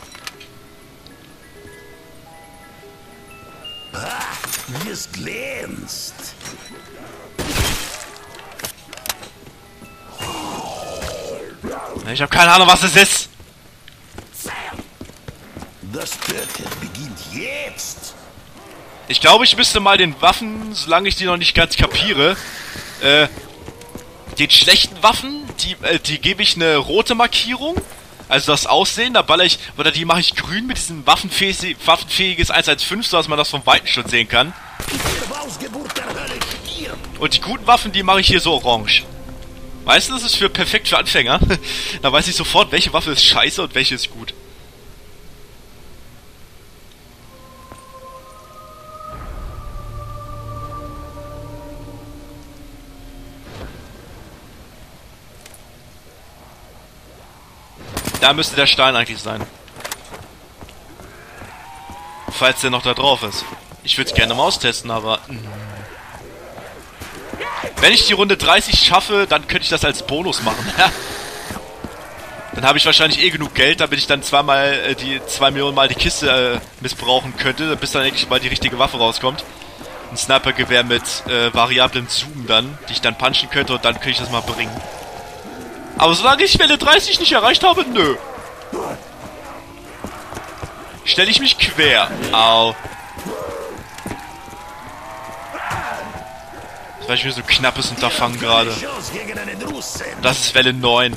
Wie es glänzt. Ich habe keine Ahnung, was es ist. Das Töten beginnt jetzt. Ich glaube, ich müsste mal den Waffen, solange ich die noch nicht ganz kapiere, äh, den schlechten Waffen, die, äh, die gebe ich eine rote Markierung. Also das Aussehen, da baller ich, oder die mache ich grün mit diesem waffenfähig, waffenfähiges eins eins fünf, so dass man das vom Weiten schon sehen kann. Und die guten Waffen, die mache ich hier so orange. Weißt du, das ist für perfekt für Anfänger. Da weiß ich sofort, welche Waffe ist scheiße und welche ist gut. Da müsste der Stein eigentlich sein. Falls der noch da drauf ist. Ich würde es gerne mal austesten, aber... Wenn ich die Runde dreißig schaffe, dann könnte ich das als Bonus machen. Dann habe ich wahrscheinlich eh genug Geld, damit ich dann zweimal äh, die zwei Millionen Mal die Kiste äh, missbrauchen könnte, bis dann endlich mal die richtige Waffe rauskommt. Ein Snipergewehr mit äh, variablem Zoom dann, die ich dann punchen könnte und dann könnte ich das mal bringen. Aber solange ich Welle dreißig nicht erreicht habe, nö. Stelle ich mich quer. Au. Das war schon wieder so ein knappes Unterfangen gerade. Das ist Welle neun.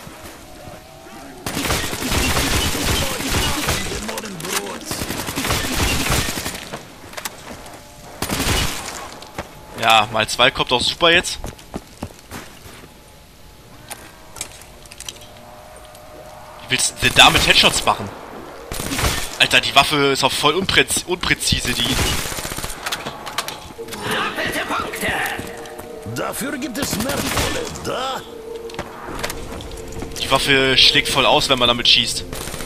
Ja, mal zwei kommt auch super jetzt. Wie willst du denn damit Headshots machen? Alter, die Waffe ist auch voll unpräz unpräzise, die... Doppelte Punkte! Dafür gibt es Merkvolle, da? Die Waffe schlägt voll aus, wenn man damit schießt.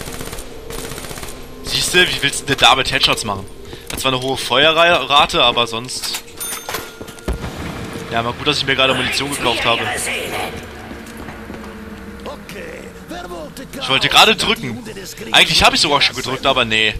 Siehst du, wie willst du denn damit Headshots machen? Hat zwar eine hohe Feuerrate, aber sonst... Ja, mal gut, dass ich mir gerade Munition gekauft habe. Ich wollte gerade drücken. Eigentlich habe ich sogar schon gedrückt, aber nee.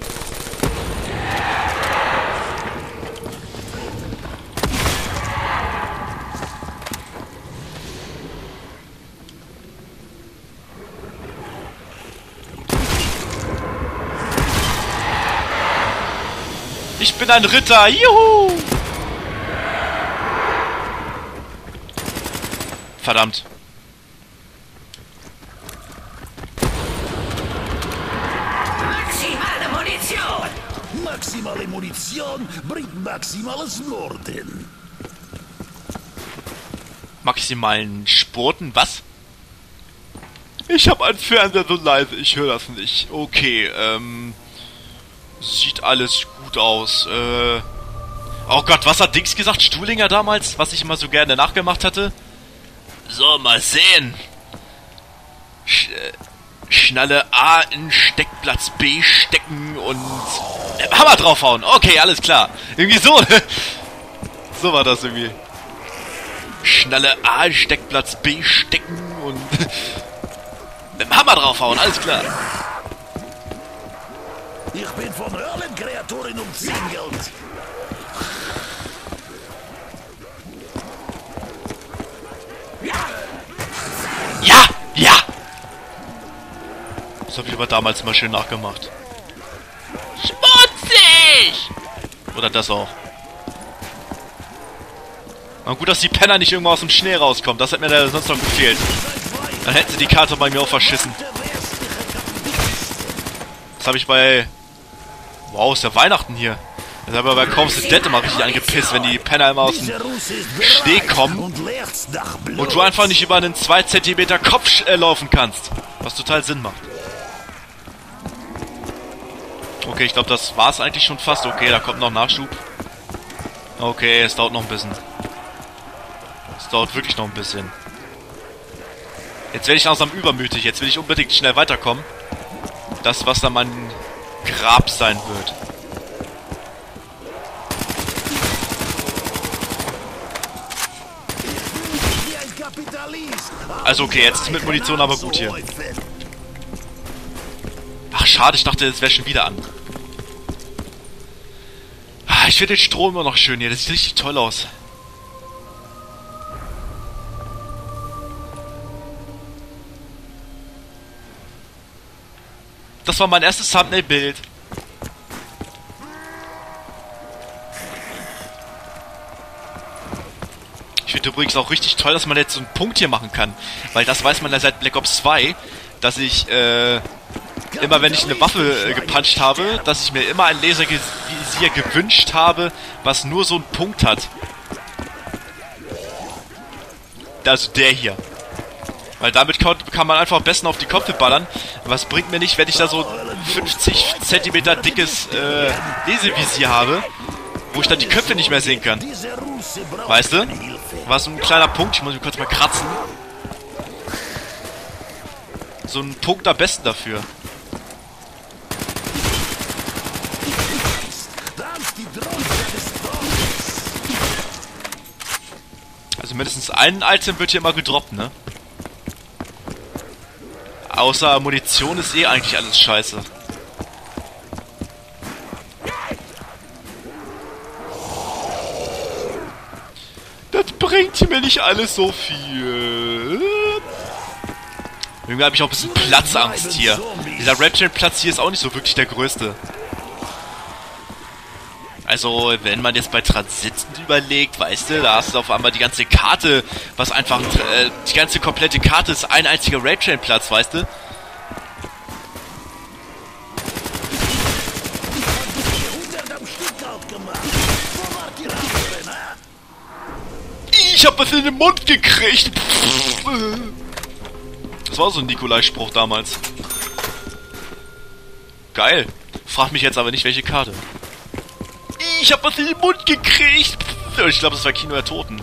Ich bin ein Ritter, juhu! Maximale Munition bringt maximales Morden. Maximalen Spurten, was? Ich habe einen Fernseher so leise, ich höre das nicht. Okay, ähm... sieht alles gut aus, äh... oh Gott, was hat Dings gesagt? Stuhlinger damals? Was ich immer so gerne nachgemacht hatte? So, mal sehen. Sch äh, Schnalle A in Steckplatz B stecken und... Äh, Hammer draufhauen. Okay, alles klar. Irgendwie so. So war das irgendwie. Schnalle A in Steckplatz B stecken und... mit dem Hammer draufhauen, alles klar. Ich bin von Höllenkreaturen umzingelt. Ja! Ja! Das habe ich aber damals immer schön nachgemacht. Schmutzig! Oder das auch. Na gut, dass die Penner nicht irgendwo aus dem Schnee rauskommen. Das hat mir da sonst noch gefehlt. Dann hätten sie die Karte bei mir auch verschissen. Das habe ich bei... Wow, ist ja Weihnachten hier. Das habe ich bei Combs the Dead immer richtig angepisst, wenn die Penner immer aus dem Schnee kommen und du einfach nicht über einen zwei Zentimeter Kopf äh, laufen kannst. Was total Sinn macht. Okay, ich glaube, das war es eigentlich schon fast. Okay, da kommt noch Nachschub. Okay, es dauert noch ein bisschen. Es dauert wirklich noch ein bisschen. Jetzt werde ich langsam übermütig. Jetzt will ich unbedingt schnell weiterkommen. Das, was dann mein Grab sein wird. Also okay, jetzt ist mit Munition aber gut hier. Ach schade, ich dachte, es wäre schon wieder an. Ah, ich finde den Strom immer noch schön hier, das sieht richtig toll aus. Das war mein erstes Thumbnail-Bild. Ich finde übrigens auch richtig toll, dass man jetzt so einen Punkt hier machen kann. Weil das weiß man ja seit Black Ops zwei, dass ich, äh, immer wenn ich eine Waffe äh, gepuncht habe, dass ich mir immer ein Laservisier gewünscht habe, was nur so einen Punkt hat. Also der hier. Weil damit kann, kann man einfach am besten auf die Köpfe ballern. Was bringt mir nicht, wenn ich da so fünfzig Zentimeter dickes äh, Lesevisier habe, wo ich dann die Köpfe nicht mehr sehen kann. Weißt du? War so ein kleiner Punkt, ich muss mich kurz mal kratzen. So ein Punkt am besten dafür. Also mindestens ein Item wird hier immer gedroppt, ne? Außer Munition ist eh eigentlich alles scheiße. Das bringt mir nicht alles so viel. Irgendwie habe ich auch ein bisschen Platzangst hier. Dieser Rapture-Platz hier ist auch nicht so wirklich der größte. Also, wenn man jetzt bei Transiten überlegt, weißt du, da hast du auf einmal die ganze Karte, was einfach, äh, die ganze komplette Karte ist ein einziger Raid-Train-Platz, weißt du? Ich hab was in den Mund gekriegt! Das war so ein Nikolai-Spruch damals. Geil. Frag mich jetzt aber nicht, welche Karte. Ich hab was in den Mund gekriegt. Ich glaube, das war Kino der Toten.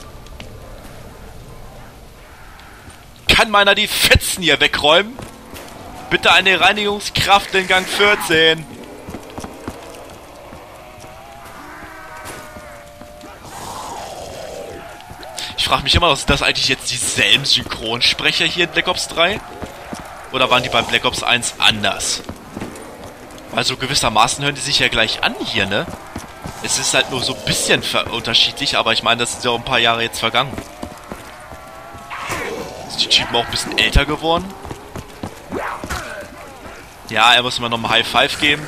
Kann meiner die Fetzen hier wegräumen? Bitte eine Reinigungskraft in Gang vierzehn. Ich frage mich immer, ist das eigentlich jetzt dieselben Synchronsprecher hier in Black Ops drei? Oder waren die bei Black Ops eins anders? Also gewissermaßen hören die sich ja gleich an hier, ne? Es ist halt nur so ein bisschen unterschiedlich, aber ich meine, das ist ja auch ein paar Jahre jetzt vergangen. Ist die Typen auch ein bisschen älter geworden? Ja, er muss mir noch mal High Five geben.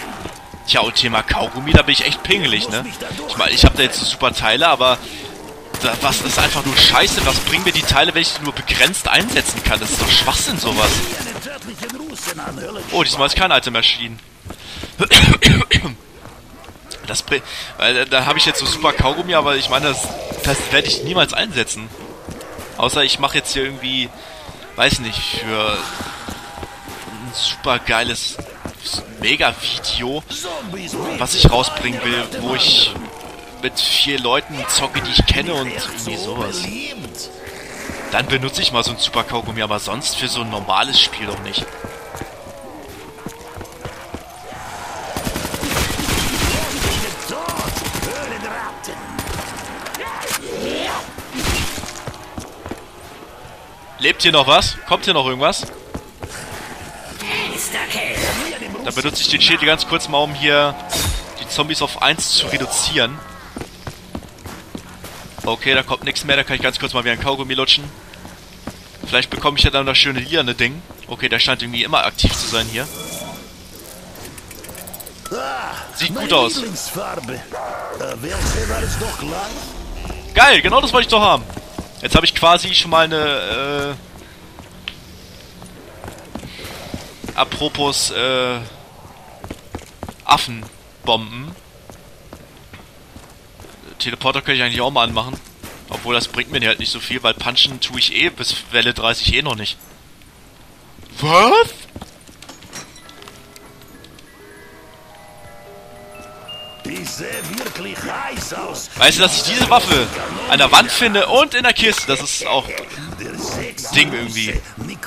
Tja, und Thema Kaugummi, da bin ich echt pingelig, ne? Ich meine, ich habe da jetzt so super Teile, aber Da, was ist einfach nur Scheiße? Was bringen mir die Teile, wenn ich die nur begrenzt einsetzen kann? Das ist doch Schwachsinn, sowas. Oh, diesmal ist kein Item erschienen. Das weil da habe ich jetzt so super Kaugummi, aber ich meine, das, das werde ich niemals einsetzen. Außer ich mache jetzt hier irgendwie, weiß nicht, für ein super geiles Mega-Video, was ich rausbringen will, wo ich mit vier Leuten zocke, die ich kenne und irgendwie sowas. Dann benutze ich mal so ein super Kaugummi, aber sonst für so ein normales Spiel doch nicht. Lebt hier noch was? Kommt hier noch irgendwas? Dann benutze ich den Schild ganz kurz mal, um hier die Zombies auf eins zu reduzieren. Okay, da kommt nichts mehr, da kann ich ganz kurz mal wie ein Kaugummi lutschen. Vielleicht bekomme ich ja dann das schöne lilane Ding. Okay, der scheint irgendwie immer aktiv zu sein hier. Sieht gut aus. Geil, genau das wollte ich doch haben. Jetzt habe ich quasi schon mal eine, äh... Apropos, äh... Affenbomben. Teleporter könnte ich eigentlich auch mal anmachen. Obwohl, das bringt mir halt nicht so viel, weil punchen tue ich eh bis Welle dreißig eh noch nicht. Was? Weißt du, dass ich diese Waffe an der Wand finde und in der Kiste? Das ist auch Ding irgendwie.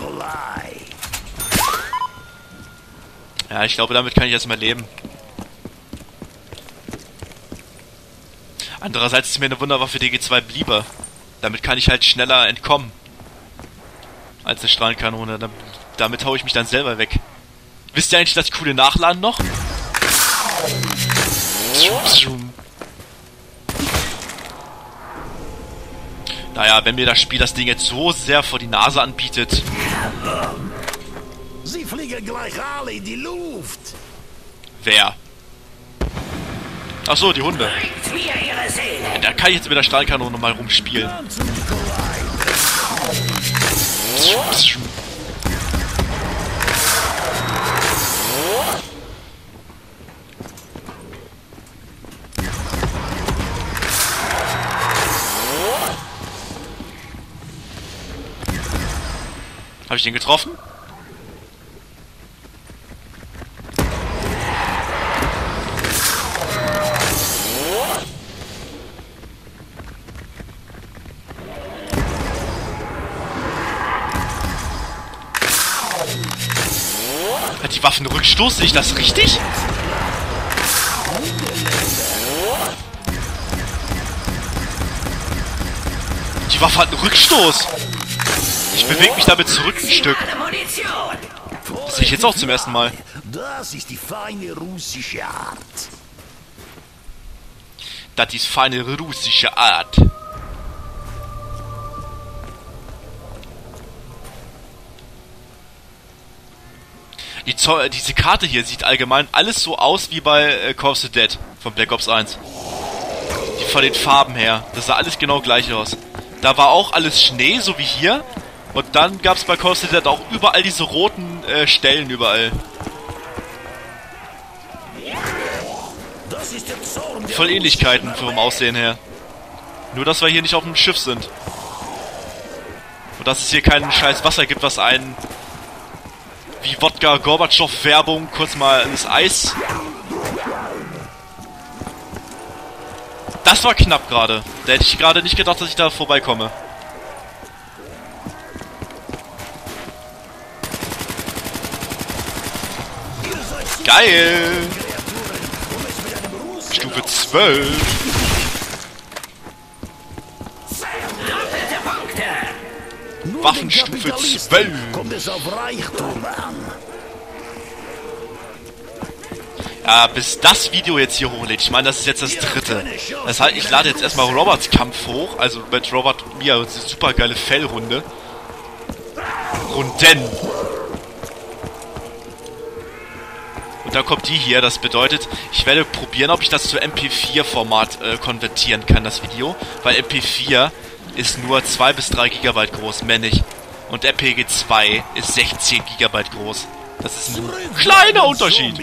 Ja, ich glaube, damit kann ich jetzt mal leben. Andererseits ist mir eine Wunderwaffe D G zwei lieber. Damit kann ich halt schneller entkommen. Als eine Strahlenkanone. Damit haue ich mich dann selber weg. Wisst ihr eigentlich das coole Nachladen noch? Naja, wenn mir das Spiel das Ding jetzt so sehr vor die Nase anbietet. Sie fliegen gleich alle in die Luft. Wer? Ach so, die Hunde. Ja, da kann ich jetzt mit der Strahlkanone mal rumspielen. Habe ich den getroffen? Hat die Waffen Rückstoß? Sehe ich das richtig? Die Waffe hat einen Rückstoß. Ich bewege mich damit zurück ein Stück. Das sehe ich jetzt auch zum ersten Mal. Das ist die feine russische Art. Das ist feine russische Art. Die Zo- diese Karte hier sieht allgemein alles so aus wie bei äh, Call of the Dead von Black Ops eins. Die von den Farben her. Das sah alles genau gleich aus. Da war auch alles Schnee, so wie hier. Und dann gab es bei Call of the Dead auch überall diese roten äh, Stellen überall. Voll Ähnlichkeiten vom Aussehen her. Nur, dass wir hier nicht auf dem Schiff sind. Und dass es hier keinen scheiß Wasser gibt, was einen wie Wodka Gorbatschow Werbung kurz mal ins Eis. Das war knapp gerade. Da hätte ich gerade nicht gedacht, dass ich da vorbeikomme. Geil! Stufe zwölf. Waffenstufe zwölf. Kommt es auf Reichtum an. Ja, bis das Video jetzt hier hochlädt. Ich meine, das ist jetzt das dritte. Das heißt, ich lade jetzt erstmal Roberts Kampf hoch. Also mit Robert und mir. Das ist eine super geile Fellrunde. Runden. Und dann kommt die hier, das bedeutet, ich werde probieren, ob ich das zu M P vier Format äh, konvertieren kann, das Video. Weil M P vier ist nur zwei bis drei Gigabyte groß, mehr nicht. Und M P G zwei ist sechzehn Gigabyte groß. Das ist ein kleiner Unterschied.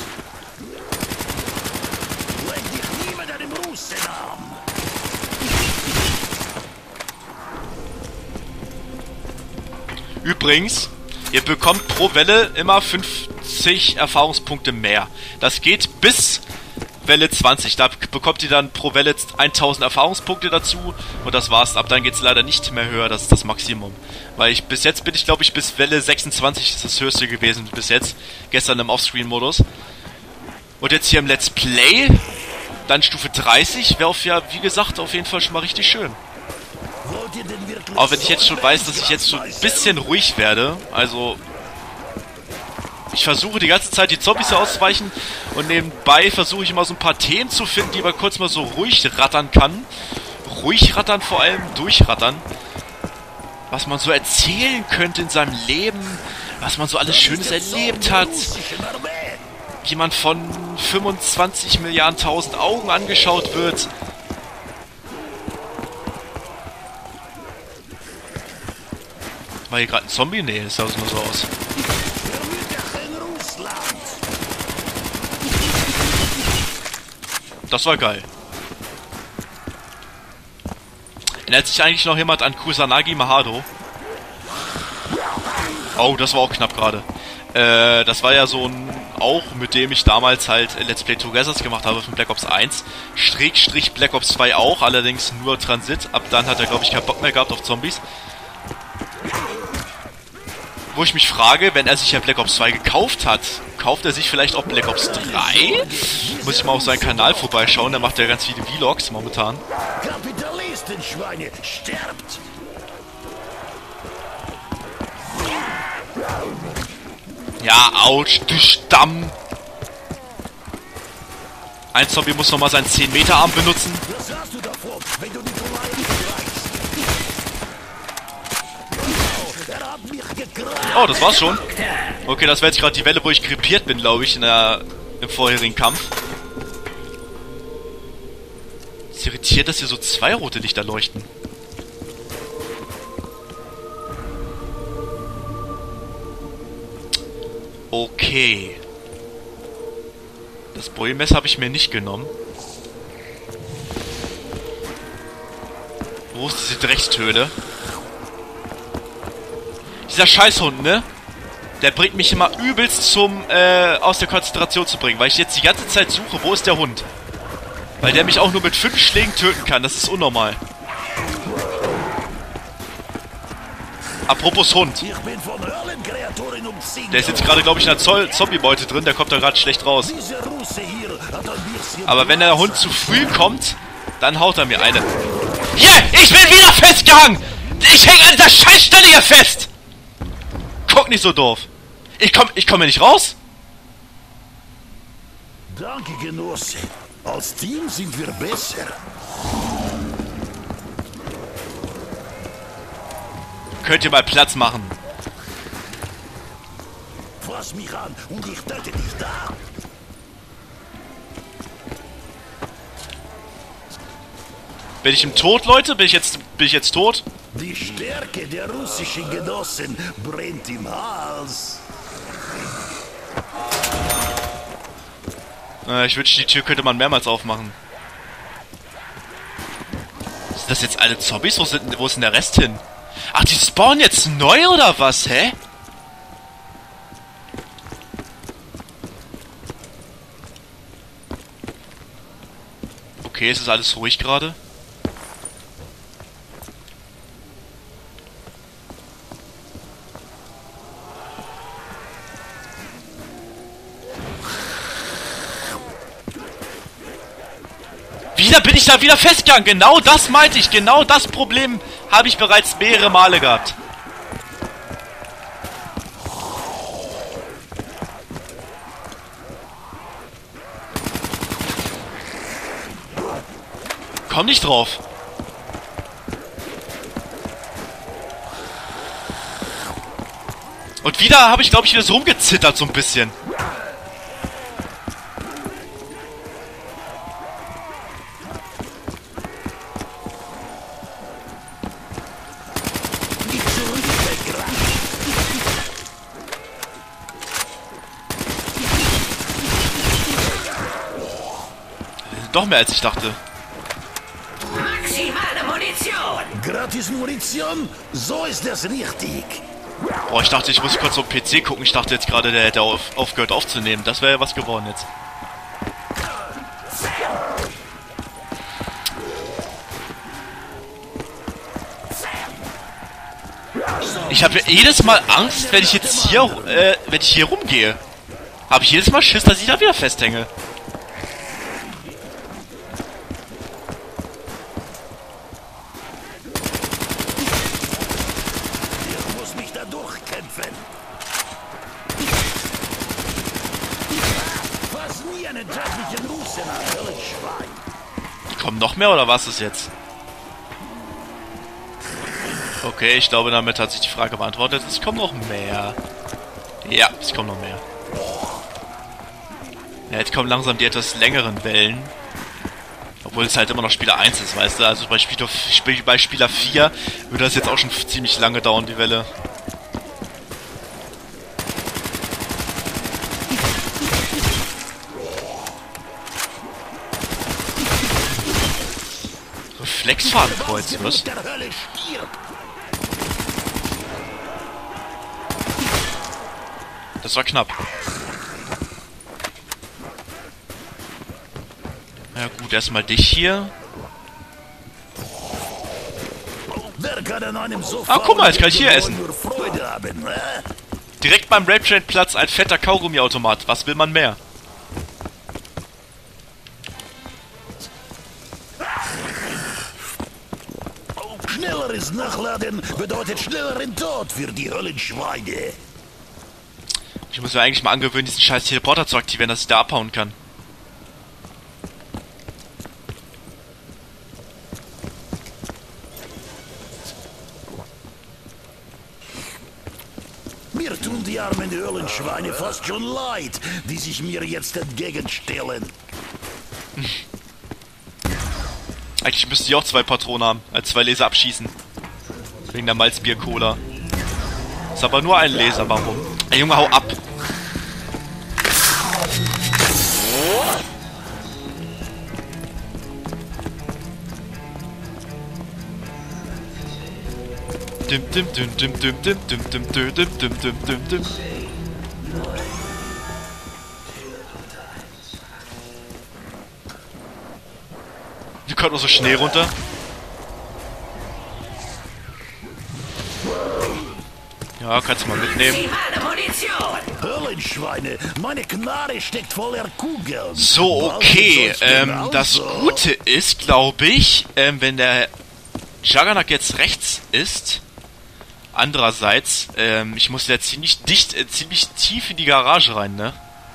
Übrigens, ihr bekommt pro Welle immer fünfzig Erfahrungspunkte mehr. Das geht bis Welle zwanzig. Da bekommt ihr dann pro Welle tausend Erfahrungspunkte dazu. Und das war's. Ab dann geht's leider nicht mehr höher. Das ist das Maximum. Weil ich bis jetzt bin ich, glaube ich, bis Welle sechsundzwanzig ist das höchste gewesen bis jetzt. Gestern im Offscreen-Modus. Und jetzt hier im Let's Play. Dann Stufe dreißig. Wäre auf ja, wie gesagt, auf jeden Fall schon mal richtig schön. Auch wenn ich jetzt schon weiß, dass ich jetzt so ein bisschen ruhig werde. Also, ich versuche die ganze Zeit die Zombies auszuweichen. Und nebenbei versuche ich immer so ein paar Themen zu finden, die man kurz mal so ruhig rattern kann. Ruhig rattern, vor allem durchrattern. Was man so erzählen könnte in seinem Leben. Was man so alles Schönes erlebt hat. Wie man von fünfundzwanzig Milliarden tausend Augen angeschaut wird. War hier gerade ein Zombie? Nee, das sah nur so aus. Das war geil. Erinnert sich eigentlich noch jemand an Kusanagi Mahado? Oh, das war auch knapp gerade. Äh, das war ja so ein... Auch mit dem ich damals halt Let's Play Togethers gemacht habe von Black Ops eins. Strich Black Ops zwei auch, allerdings nur Transit. Ab dann hat er, glaube ich, keinen Bock mehr gehabt auf Zombies. Wo ich mich frage, wenn er sich ja Black Ops zwei gekauft hat, kauft er sich vielleicht auch Black Ops drei? Muss ich mal auf seinen Kanal vorbeischauen, der macht ja ganz viele Vlogs momentan. Kapitalistenschweine, sterbt! Ja, ouch, du Stamm! Ein Zombie muss nochmal seinen zehn Meter Arm benutzen. Was hast du davon, wenn du die Oh, das war's schon. Okay, das war jetzt gerade die Welle, wo ich krepiert bin, glaube ich, in der, im vorherigen Kampf. Es irritiert, dass hier so zwei rote Lichter leuchten. Okay. Das Bowie-Messer habe ich mir nicht genommen. Wo ist diese Dreckstöle? Dieser Scheißhund, ne? Der bringt mich immer übelst zum, äh, aus der Konzentration zu bringen. Weil ich jetzt die ganze Zeit suche, wo ist der Hund? Weil der mich auch nur mit fünf Schlägen töten kann. Das ist unnormal. Apropos Hund. Der ist jetzt gerade, glaube ich, in einer Zombie-Beute drin. Der kommt da gerade schlecht raus. Aber wenn der Hund zu früh kommt, dann haut er mir eine. Hier! Ich bin wieder festgehangen! Ich hänge an dieser Scheißstelle hier fest! Guck nicht so doof. Ich komm, ich komme nicht raus. Danke, Genosse. Als Team sind wir besser. Könnt ihr mal Platz machen? Fass mich an und ich töte dich da. Bin ich im Tod, Leute? Bin ich jetzt, bin ich jetzt tot? Die Stärke der russischen Genossen brennt im Hals. Äh, ich wünschte, die Tür könnte man mehrmals aufmachen. Sind das jetzt alle Zombies? Wo, sind, wo ist denn der Rest hin? Ach, die spawnen jetzt neu oder was? Hä? Okay, es ist alles ruhig gerade. Wieder bin ich da wieder festgegangen. Genau das meinte ich. Genau das Problem habe ich bereits mehrere Male gehabt. Komm nicht drauf. Und wieder habe ich, glaube ich, wieder so rumgezittert so ein bisschen. doch mehr als ich dachte. Maximale Munition. Gratis Munition? So ist das richtig. Boah, ich dachte, ich muss kurz auf den P C gucken. Ich dachte jetzt gerade, der hätte auf, aufgehört aufzunehmen. Das wäre ja was geworden jetzt. Ich habe jedes Mal Angst, wenn ich jetzt hier, äh, wenn ich hier rumgehe. Habe ich jedes Mal Schiss, dass ich da wieder festhänge. Ich muss mich da durchkämpfen. Fast nie einen tödlichen Russen an Höllenschwein. Kommen noch mehr oder was ist jetzt? Okay, ich glaube, damit hat sich die Frage beantwortet. Es kommen noch mehr. Ja, es kommen noch mehr. Ja, jetzt kommen langsam die etwas längeren Wellen. Obwohl es halt immer noch Spieler eins ist, weißt du? Also bei Spieler, bei Spieler vier würde das jetzt auch schon ziemlich lange dauern, die Welle. Reflexfadenkreuz, was? Der Hölle stirbt. Das war knapp. Ja gut, erstmal dich hier. Wer kann an einem so Ah, guck mal, jetzt kann ich hier essen. nur Freude haben, äh? Direkt beim Rape Train Platz ein fetter Kaugummiautomat. Was will man mehr? Schnelleres Nachladen bedeutet schnelleren Tod für die Höllenschweine. Ich muss mir eigentlich mal angewöhnen, diesen scheiß Teleporter zu aktivieren, dass ich da abhauen kann. Mir tun die armen Höllenschweine fast schon leid, die sich mir jetzt entgegenstellen. Eigentlich müsste ich auch zwei Patronen haben, als zwei Laser abschießen. Wegen der Malzbier-Cola. Ist aber nur ein Laser, warum? Ey, Junge, hau ab! Dim dim dim dim dim dim dim dim dim dim dim dim dim dim. Wie kommt noch so Schnee runter? Ja, kannst du mal mitnehmen. Maximale Munition. Höllenschweine, meine Knarre steckt voller Kugeln. So, okay. Ähm, Genauso. das Gute ist, glaube ich, ähm, wenn der Juggernaut jetzt rechts ist. Andererseits, ähm, ich muss ja ziemlich dicht, äh, ziemlich tief in die Garage rein, ne?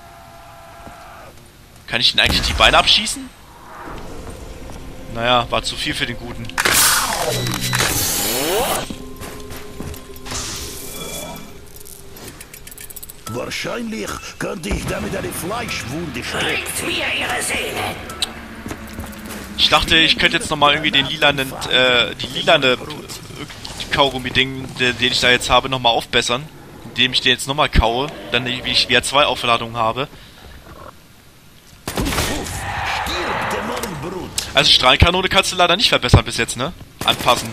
Kann ich denn eigentlich die Beine abschießen? Naja, war zu viel für den Guten. Wahrscheinlich könnte ich damit eine Fleischwunde stecken. Bringt mir ihre Seele. Ich dachte, ich könnte jetzt nochmal irgendwie den lilanen, äh, die lilane Kaugummi-Ding, den ich da jetzt habe, nochmal aufbessern. Indem ich den jetzt nochmal kaue, dann wie ich wieder zwei Aufladungen habe. Stirb, Dämonenbrut. Also Strahlkanone kannst du leider nicht verbessern bis jetzt, ne? Anpassen.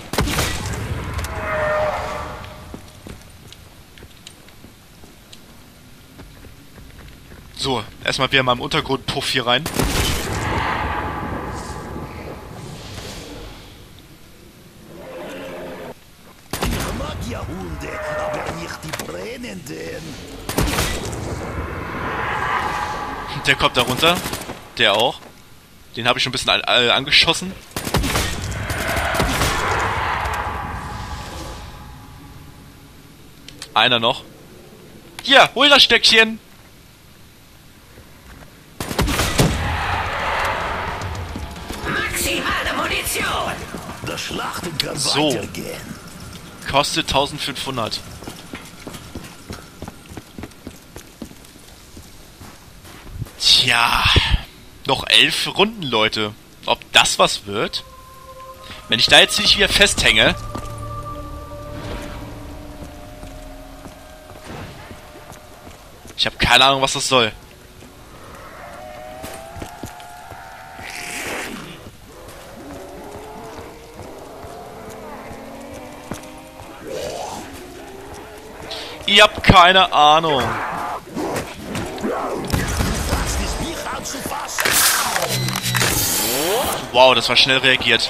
So, erstmal wieder mal im Untergrundpuff hier rein. Ich mag ja Hunde, aber nicht die brennenden. Der kommt da runter. Der auch. Den habe ich schon ein bisschen an, äh, angeschossen. Einer noch. Hier, hol das Stöckchen. Maximale Munition. Das Schlachten kann So. weitergehen. Kostet eintausendfünfhundert. Tja. Noch elf Runden, Leute. Ob das was wird? Wenn ich da jetzt nicht wieder festhänge. Ich habe keine Ahnung, was das soll. Ihr habt keine Ahnung. Wow, das war schnell reagiert.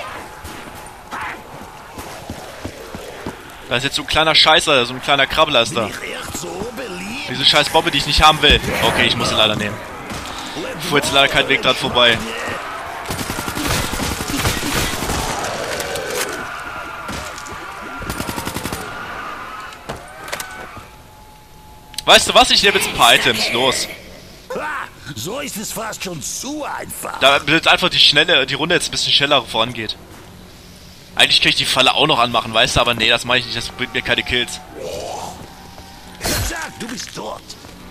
Da ist jetzt so ein kleiner Scheißer, so ein kleiner Krabbler ist da. Diese scheiß Bombe, die ich nicht haben will. Okay, ich muss sie leider nehmen. Fuhr jetzt leider kein Weg dran vorbei. Weißt du was? Ich nehme jetzt ein paar Items. Los. So ist es fast schon zu einfach. Da wird einfach die schnelle, die Runde jetzt ein bisschen schneller vorangeht. Eigentlich könnte ich die Falle auch noch anmachen, weißt du, aber nee, das mache ich nicht, das bringt mir keine Kills. Sag, du bist tot.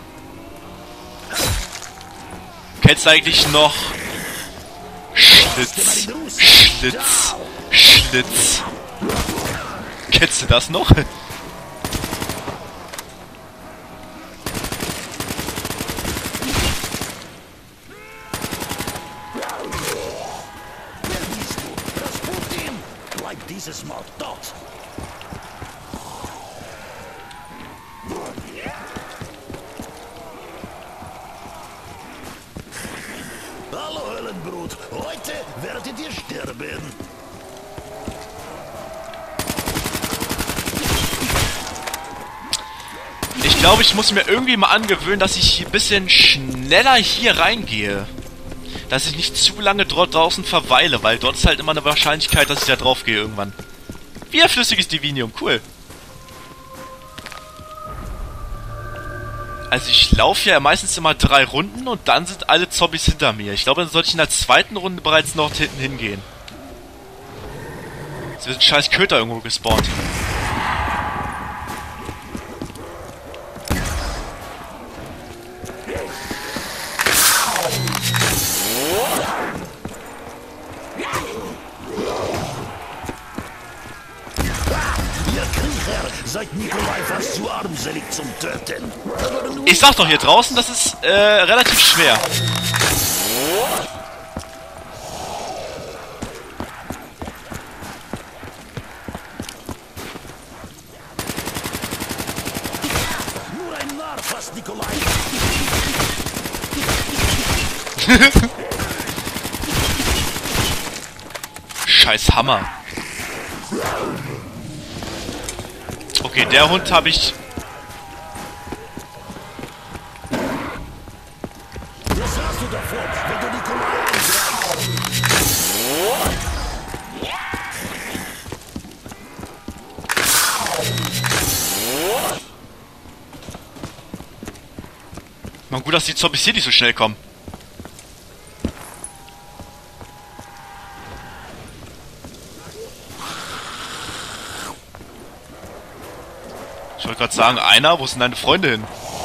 Kennst du eigentlich noch Schlitz, Schlitz, Schlitz? Kennst du das noch? Dieses Mal dort. Hallo Höllenbrut, heute werdet ihr sterben. Ich glaube, ich muss mir irgendwie mal angewöhnen, dass ich ein bisschen schneller hier reingehe. Dass ich nicht zu lange dort draußen verweile, weil dort ist halt immer eine Wahrscheinlichkeit, dass ich da drauf gehe irgendwann. Wie ein flüssiges Divinium, cool. Also ich laufe ja meistens immer drei Runden und dann sind alle Zombies hinter mir. Ich glaube, dann sollte ich in der zweiten Runde bereits noch hinten hingehen. Jetzt wird ein scheiß Köter irgendwo gespawnt. Seid Nikolai fast zu armselig zum Töten. Ich sag doch, hier draußen, das ist äh, relativ schwer. Nur ein Narr fast Nikolai. Scheiß Hammer. Okay, der Hund habe ich... Was hast du davon, wenn du Nikolai angreifst? Man, gut, dass die Zombies hier nicht so schnell kommen. Ich wollte gerade sagen, einer, wo sind deine Freunde hin?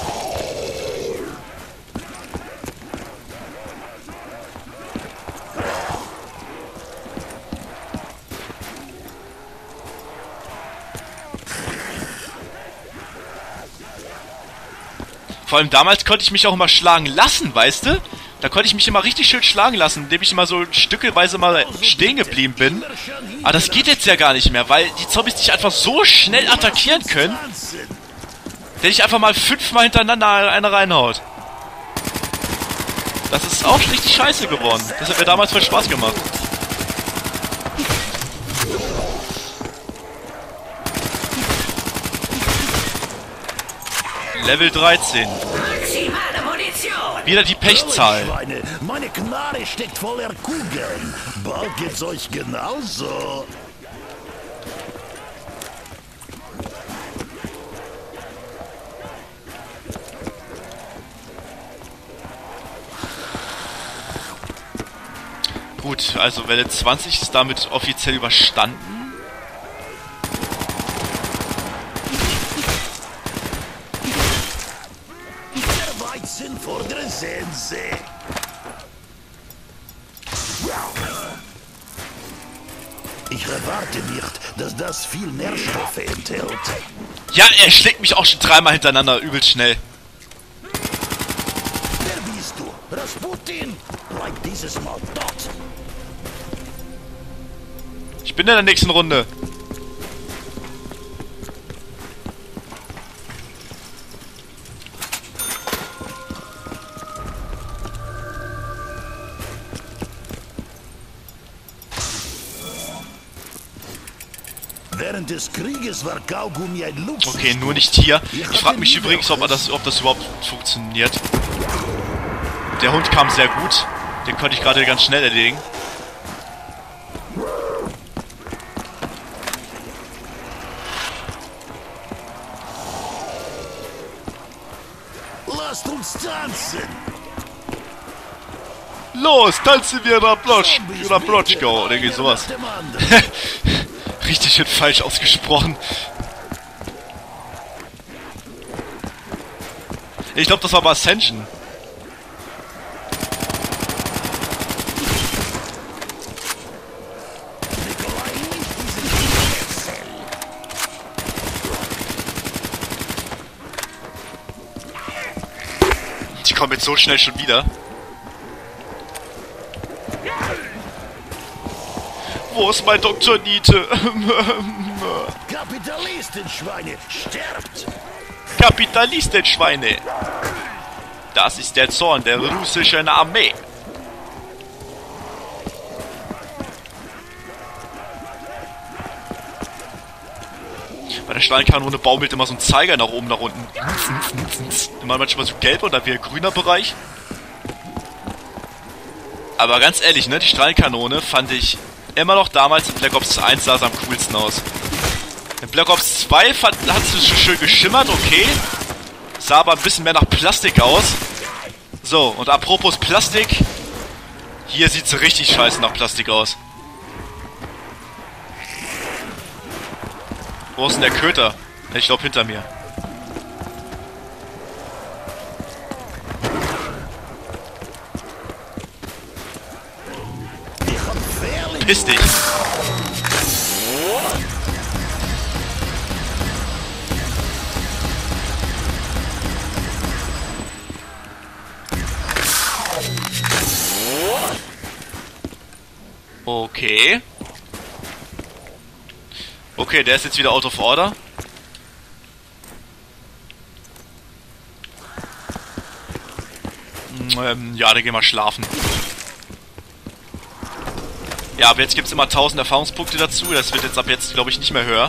Vor allem damals konnte ich mich auch immer schlagen lassen, weißt du? Da konnte ich mich immer richtig schön schlagen lassen, indem ich immer so stückelweise mal stehen geblieben bin. Aber das geht jetzt ja gar nicht mehr, weil die Zombies dich einfach so schnell attackieren können, der dich einfach mal fünfmal hintereinander eine reinhaut. Das ist auch richtig scheiße geworden. Das hat mir damals voll Spaß gemacht. Level dreizehn. Maximale Munition. Wieder die Pechzahl. Schweine, meine Knarre steckt voller Kugeln. Bald geht's euch genauso. Gut, also Welle zwanzig ist damit offiziell überstanden. Der Weizen fordere Sense. Ich erwarte nicht, dass das viel Nährstoffe enthält. Ja, er schlägt mich auch schon dreimal hintereinander, übelst schnell. Wer bist du? Rasputin? Bleib dieses Mal dort. Ich bin in der nächsten Runde. Während des Krieges war Kaugummi ein Luxus. Okay, nur nicht hier. Ich frage mich übrigens, ob das, ob das überhaupt funktioniert. Der Hund kam sehr gut. Den konnte ich gerade ganz schnell erledigen. Lasst uns tanzen! Los, tanzen wir Rablotsch, Rablotschka oder irgendwie sowas. Richtig schön falsch ausgesprochen. Ich glaube, das war bei Ascension. Die kommen jetzt so schnell schon wieder. Wo ist mein Doktor Niete? Kapitalistenschweine, sterbt! Kapitalistenschweine! Das ist der Zorn der russischen Armee. Bei der Stahlkanone baumelt immer so ein Zeiger nach oben, nach unten. Immer manchmal so gelb und dann wieder grüner Bereich. Aber ganz ehrlich, ne, die Strahlenkanone fand ich immer noch damals in Black Ops eins sah es am coolsten aus. In Black Ops zwei fand, hat es so schön geschimmert, okay. Sah aber ein bisschen mehr nach Plastik aus. So, und apropos Plastik. Hier sieht es richtig scheiße nach Plastik aus. Wo ist denn der Köter? Ich glaube hinter mir. Piss dich! Okay. Okay, der ist jetzt wieder out of order. Ähm, ja, dann gehen wir schlafen. Ja, aber jetzt gibt es immer tausend Erfahrungspunkte dazu. Das wird jetzt ab jetzt, glaube ich, nicht mehr höher.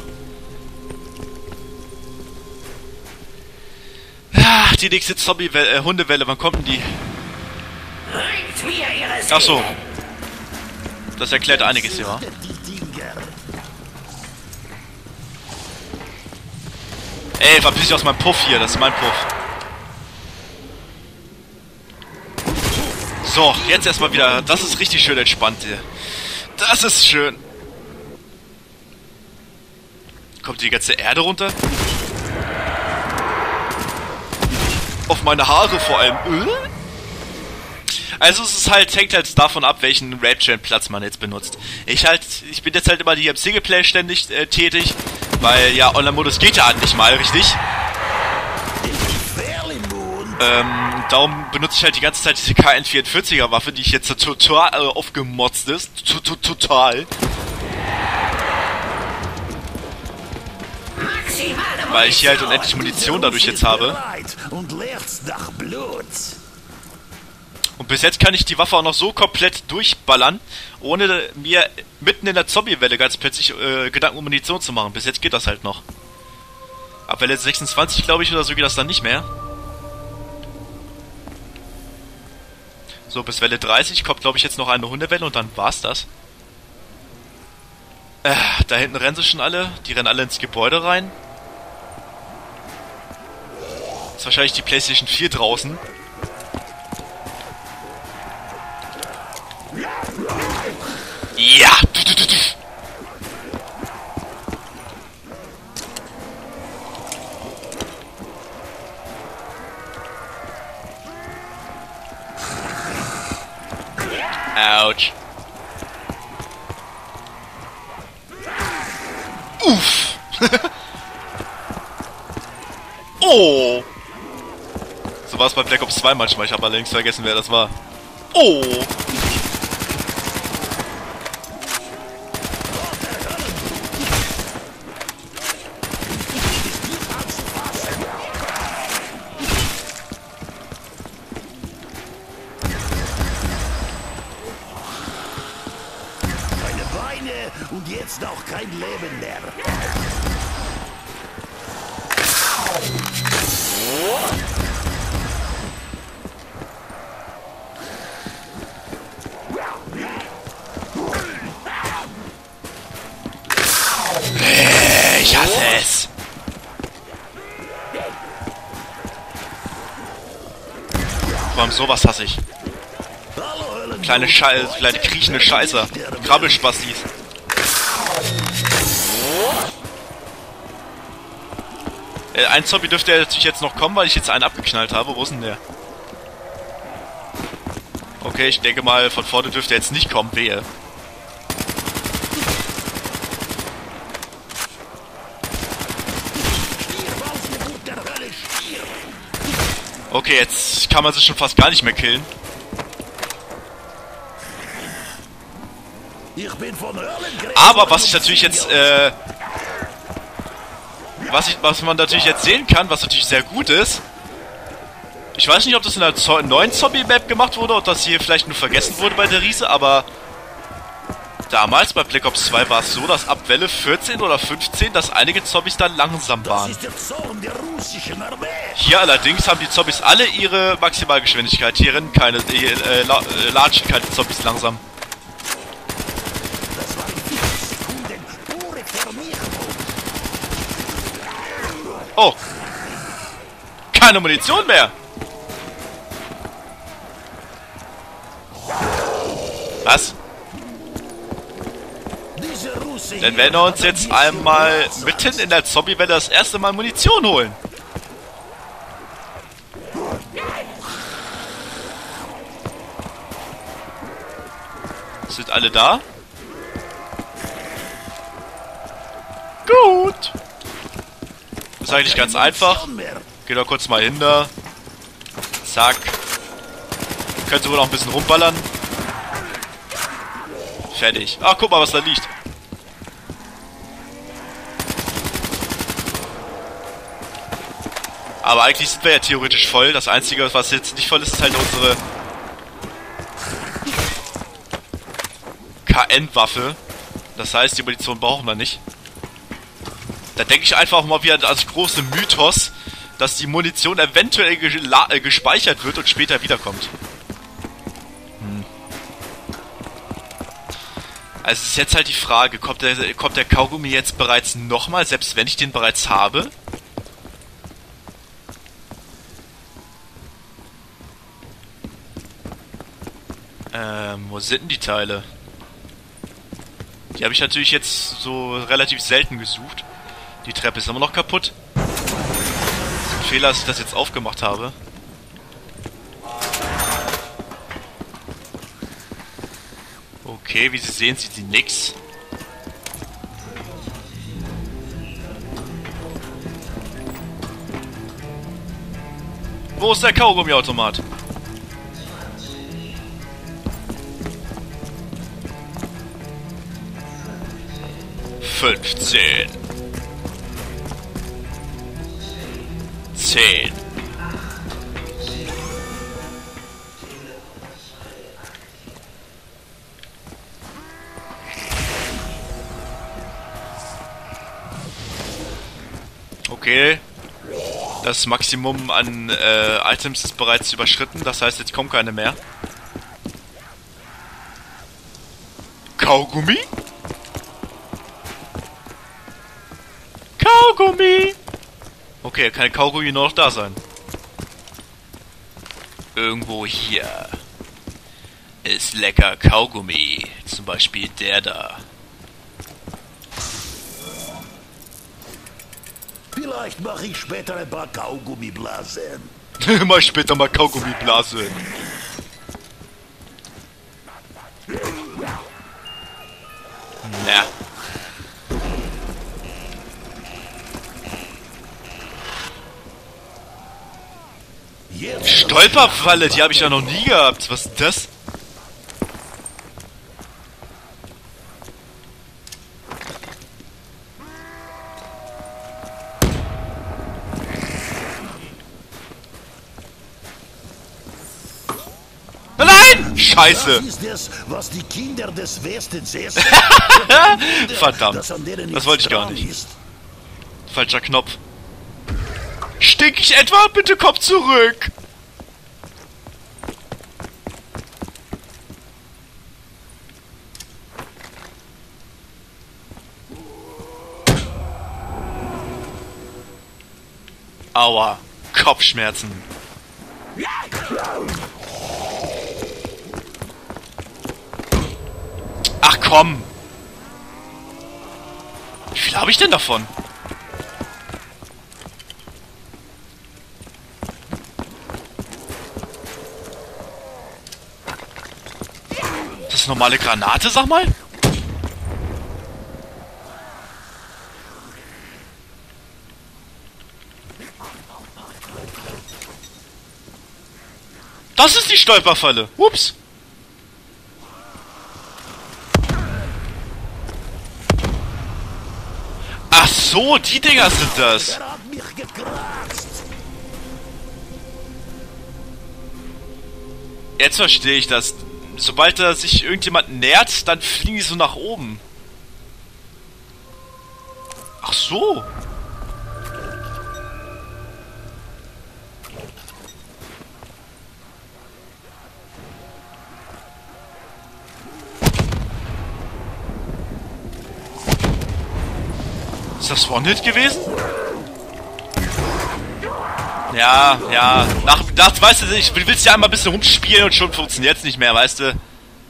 Ach, die nächste Zombie-Welle, äh, Hundewelle, wann kommt denn die? Ach so. Das erklärt einiges, ja. Ey, verpiss dich aus meinem Puff hier, das ist mein Puff. So, jetzt erstmal wieder. Das ist richtig schön entspannt hier. Das ist schön. Kommt die ganze Erde runter? Auf meine Haare vor allem. Also es ist halt, hängt halt davon ab, welchen Raid-Chain-Platz man jetzt benutzt. Ich halt, ich bin jetzt halt immer hier im Singleplayer ständig äh, tätig, weil ja, Online-Modus geht ja halt nicht mal, richtig? Ähm, darum benutze ich halt die ganze Zeit diese K N vierundvierziger Waffe, die ich jetzt total äh, aufgemotzt ist. Total. Weil ich hier halt unendlich Munition dadurch jetzt habe. Und bis jetzt kann ich die Waffe auch noch so komplett durchballern, ohne mir mitten in der Zombie-Welle ganz plötzlich äh, Gedanken um Munition zu machen. Bis jetzt geht das halt noch. Ab Welle sechsundzwanzig, glaube ich, oder so geht das dann nicht mehr. So, bis Welle dreißig kommt, glaube ich, jetzt noch eine Hundewelle und dann war's das. Äh, da hinten rennen sie schon alle. Die rennen alle ins Gebäude rein. Ist wahrscheinlich die PlayStation vier draußen. Ja! Autsch. Uff. Oh. So war es bei Black Ops zwei manchmal. Ich habe allerdings vergessen, wer das war. Oh. und jetzt noch kein Leben mehr. Ich hasse es. Vor allem sowas hasse ich. Kleine Scheiße, kleine kriechende Scheißer. Krabbelspastis. Äh, ein Zombie dürfte ja natürlich jetzt noch kommen, weil ich jetzt einen abgeknallt habe. Wo ist denn der? Okay, ich denke mal, von vorne dürfte er jetzt nicht kommen. Wehe. Okay, jetzt kann man sich schon fast gar nicht mehr killen. Ich bin von Aber was ich natürlich jetzt, äh, was, ich, was man natürlich jetzt sehen kann, was natürlich sehr gut ist, ich weiß nicht, ob das in einer Zo- neuen Zombie-Map gemacht wurde, oder ob das hier vielleicht nur vergessen wurde bei der Riese, aber damals bei Black Ops zwei war es so, dass ab Welle vierzehn oder fünfzehn, dass einige Zombies dann langsam waren. Hier allerdings haben die Zombies alle ihre Maximalgeschwindigkeit. Hier rennen keine, äh, äh, la äh, latschen keine Zombies langsam. Oh! Keine Munition mehr! Was? Dann werden wir uns jetzt einmal mitten in der Zombie-Welle das erste Mal Munition holen. Sind alle da? Gut. Das ist eigentlich ganz einfach. Geh da kurz mal hin da. Zack. Könnt ihr wohl noch ein bisschen rumballern. Fertig. Ach, guck mal, was da liegt. Aber eigentlich sind wir ja theoretisch voll. Das Einzige, was jetzt nicht voll ist, ist halt unsere K N-Waffe. Das heißt, die Munition brauchen wir nicht. Da denke ich einfach mal wieder als große Mythos, dass die Munition eventuell ge gespeichert wird und später wiederkommt. Hm. Also ist jetzt halt die Frage, kommt der, kommt der Kaugummi jetzt bereits nochmal, selbst wenn ich den bereits habe? Ähm, wo sind denn die Teile? Die habe ich natürlich jetzt so relativ selten gesucht. Die Treppe ist immer noch kaputt. Das ist ein Fehler, dass ich das jetzt aufgemacht habe. Okay, wie Sie sehen, sieht sie nix. Wo ist der Kaugummiautomat? fünfzehn. zehn. Okay. Das Maximum an äh, Items ist bereits überschritten, das heißt, jetzt kommen keine mehr. Kaugummi? Kaugummi! Okay, kann Kaugummi nur noch da sein. Irgendwo hier ist lecker Kaugummi. Zum Beispiel der da. Vielleicht mache ich später ein paar Kaugummiblasen. Mach später mal Kaugummiblasen. Na. Stolperfalle, die habe ich ja noch nie gehabt. Was ist das? Nein! Scheiße. Das ist es, was die Kinder des Westens essen. Verdammt. Das, an denen Das wollte ich gar dran nicht. ist. Falscher Knopf. Stink ich etwa? Bitte komm zurück. Aua. Kopfschmerzen. Ach komm. Wie viel habe ich denn davon? Das ist eine normale Granate, sag mal? Das ist die Stolperfalle. Ups. Ach so, die Dinger sind das. Er hat mich gekratzt. Jetzt verstehe ich das. Sobald da sich irgendjemand nähert, dann fliegen die so nach oben. Ach so. Ist das One-Hit gewesen? Ja, ja. Nach, nach, weißt du, ich will's ja einmal ein bisschen rumspielen und schon funktioniert's nicht mehr, weißt du?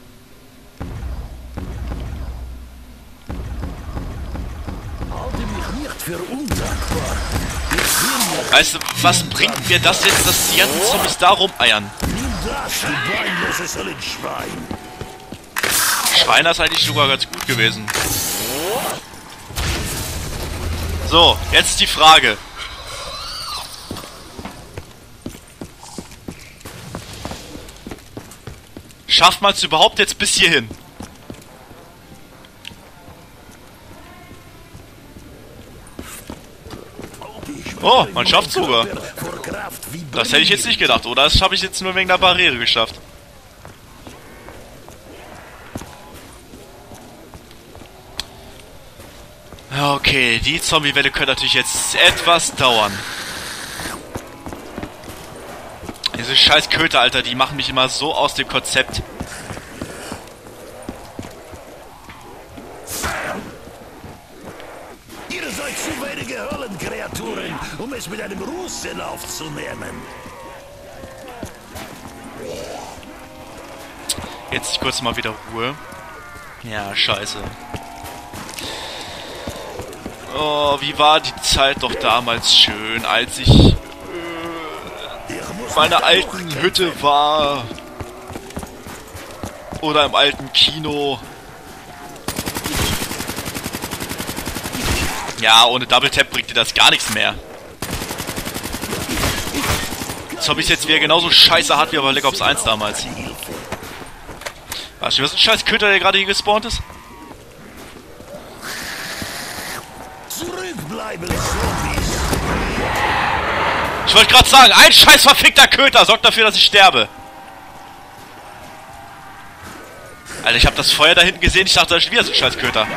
Halte mich nicht für undankbar. Ich will mir Weißt du, was bringt mir das jetzt, dass die ganzen Zombies da rumeiern? nimm das, du beinloses Höllenschwein. Schweiner ist eigentlich sogar ganz gut gewesen. So, jetzt die Frage. Schafft man es überhaupt jetzt bis hierhin? Oh, man schafft sogar. Das hätte ich jetzt nicht gedacht, oder? Das habe ich jetzt nur wegen der Barriere geschafft. Okay, die Zombie-Welle könnte natürlich jetzt etwas dauern. Diese scheiß Köter, Alter, die machen mich immer so aus dem Konzept. Ihr seid zu wenige Höllenkreaturen, um es mit einem Russen aufzunehmen. Jetzt kurz mal wieder Ruhe. Ja, scheiße. Oh, wie war die Zeit doch damals schön, als ich äh, in meiner alten Hütte war. Oder im alten Kino. Ja, ohne Double Tap bringt dir das gar nichts mehr. Zombies jetzt wieder genauso scheiße hart wie bei Black Ops eins damals. Was ist ein scheiß Köter, der gerade hier gespawnt ist? Zurückbleiben, Zombies. Ich wollte gerade sagen, ein scheiß verfickter Köter sorgt dafür, dass ich sterbe. Alter, ich habe das Feuer da hinten gesehen, ich dachte, da ist wieder so ein scheiß Köter.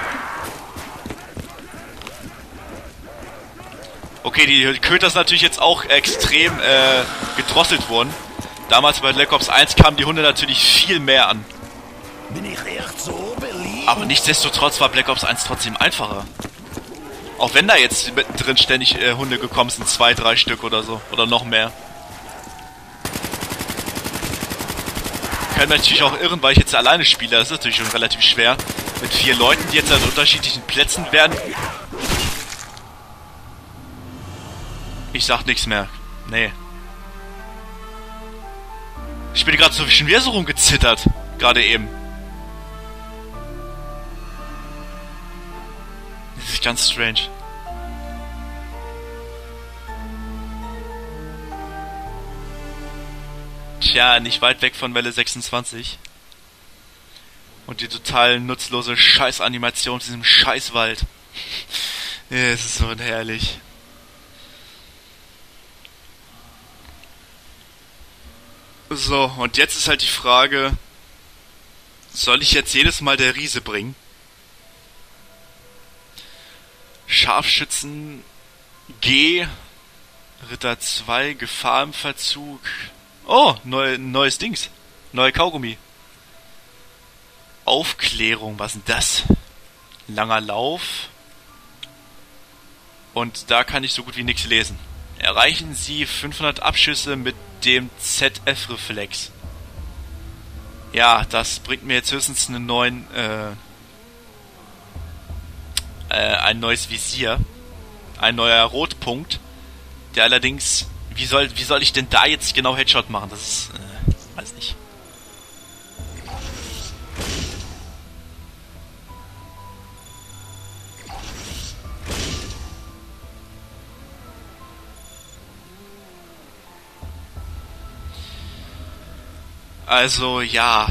Okay, die Köter sind natürlich jetzt auch extrem äh, gedrosselt worden. Damals bei Black Ops eins kamen die Hunde natürlich viel mehr an. Bin ich echt so beliebt? Aber nichtsdestotrotz war Black Ops eins trotzdem einfacher. Auch wenn da jetzt mittendrin ständig äh, Hunde gekommen sind, zwei, drei Stück oder so. Oder noch mehr. Kann mich natürlich auch irren, weil ich jetzt alleine spiele. Das ist natürlich schon relativ schwer. Mit vier Leuten, die jetzt an unterschiedlichen Plätzen werden. Ich sag nichts mehr. Nee. Ich bin gerade so schon wieder so rumgezittert. Gerade eben. Das ist ganz strange. Tja, nicht weit weg von Welle sechsundzwanzig. Und die total nutzlose Scheißanimation in diesem Scheißwald. Ja, es ist so herrlich. So, und jetzt ist halt die Frage, Soll ich jetzt jedes Mal der Riese bringen? Scharfschützen G, Ritter zwei, Gefahr im Verzug. Oh, neu, neues Dings. Neue Kaugummi. Aufklärung, was ist denn das? Langer Lauf. Und da kann ich so gut wie nichts lesen. Erreichen Sie fünfhundert Abschüsse mit dem Z F-Reflex. Ja, das bringt mir jetzt höchstens einen neuen, äh, äh, ein neues Visier. Ein neuer Rotpunkt. Der allerdings, wie soll, wie soll ich denn da jetzt genau Headshot machen? Das ist, äh, weiß nicht. Also, ja.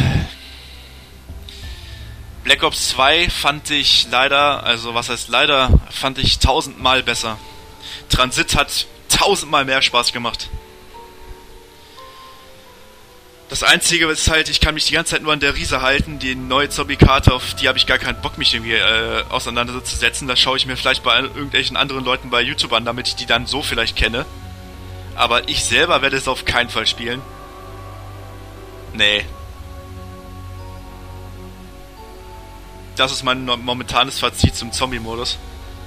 Black Ops zwei fand ich leider, also was heißt leider, fand ich tausendmal besser. Transit hat tausendmal mehr Spaß gemacht. Das Einzige ist halt, ich kann mich die ganze Zeit nur an der Riese halten. Die neue Zombie-Karte, auf die habe ich gar keinen Bock, mich irgendwie äh, auseinanderzusetzen. Da schaue ich mir vielleicht bei irgendwelchen anderen Leuten bei YouTube an, damit ich die dann so vielleicht kenne. Aber ich selber werde es auf keinen Fall spielen. Nee. Das ist mein momentanes Fazit zum Zombie-Modus.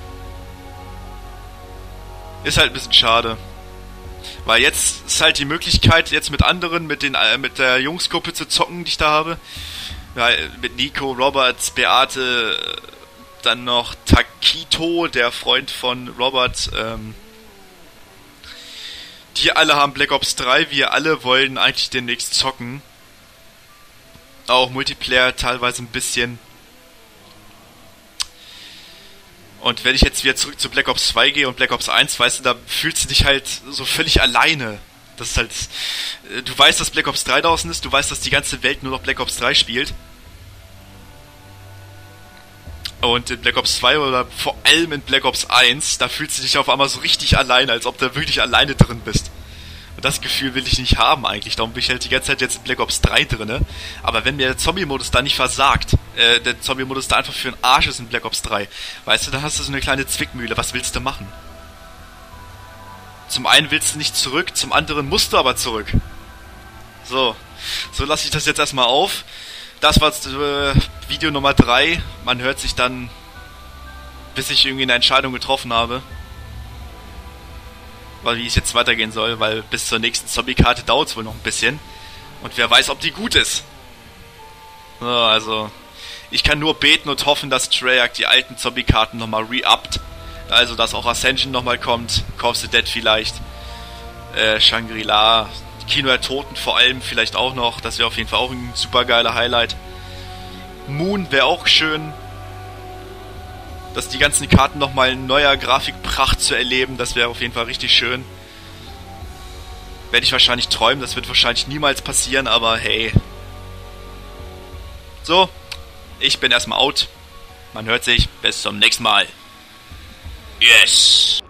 Ist halt ein bisschen schade. Weil jetzt ist halt die Möglichkeit, jetzt mit anderen, mit den äh, mit der Jungsgruppe zu zocken, die ich da habe. Ja, mit Nico, Robert, Beate, dann noch Takito, der Freund von Robert. Ähm, die alle haben Black Ops drei, wir alle wollen eigentlich demnächst zocken. Auch Multiplayer teilweise ein bisschen. Und wenn ich jetzt wieder zurück zu Black Ops zwei gehe und Black Ops eins, weißt du, da fühlst du dich halt so völlig alleine. Das ist halt, du weißt, dass Black Ops drei draußen ist, du weißt, dass die ganze Welt nur noch Black Ops drei spielt. Und in Black Ops zwei oder vor allem in Black Ops eins, da fühlst du dich auf einmal so richtig alleine, als ob du wirklich alleine drin bist. Und das Gefühl will ich nicht haben eigentlich, darum bin ich halt die ganze Zeit jetzt in Black Ops drei drinne. Aber wenn mir der Zombie-Modus da nicht versagt, äh, der Zombie-Modus da einfach für einen Arsch ist in Black Ops drei, weißt du, dann hast du so eine kleine Zwickmühle, was willst du machen? Zum einen willst du nicht zurück, zum anderen musst du aber zurück. So, so lasse ich das jetzt erstmal auf. Das war äh, Video Nummer drei, man hört sich dann, bis ich irgendwie eine Entscheidung getroffen habe. Weil wie es jetzt weitergehen soll, weil bis zur nächsten Zombie-Karte dauert es wohl noch ein bisschen. Und wer weiß, ob die gut ist. So, also, ich kann nur beten und hoffen, dass Treyarch die alten Zombie-Karten nochmal re-upt. Also, dass auch Ascension nochmal kommt, Call of the Dead vielleicht, äh, Shangri-La, Kino der Toten vor allem vielleicht auch noch. Das wäre auf jeden Fall auch ein super geiler Highlight. Moon wäre auch schön. Dass die ganzen Karten nochmal in neuer Grafikpracht zu erleben, das wäre auf jeden Fall richtig schön. Werde ich wahrscheinlich träumen, das wird wahrscheinlich niemals passieren, aber hey. So, ich bin erstmal out. Man hört sich, bis zum nächsten Mal. Yes!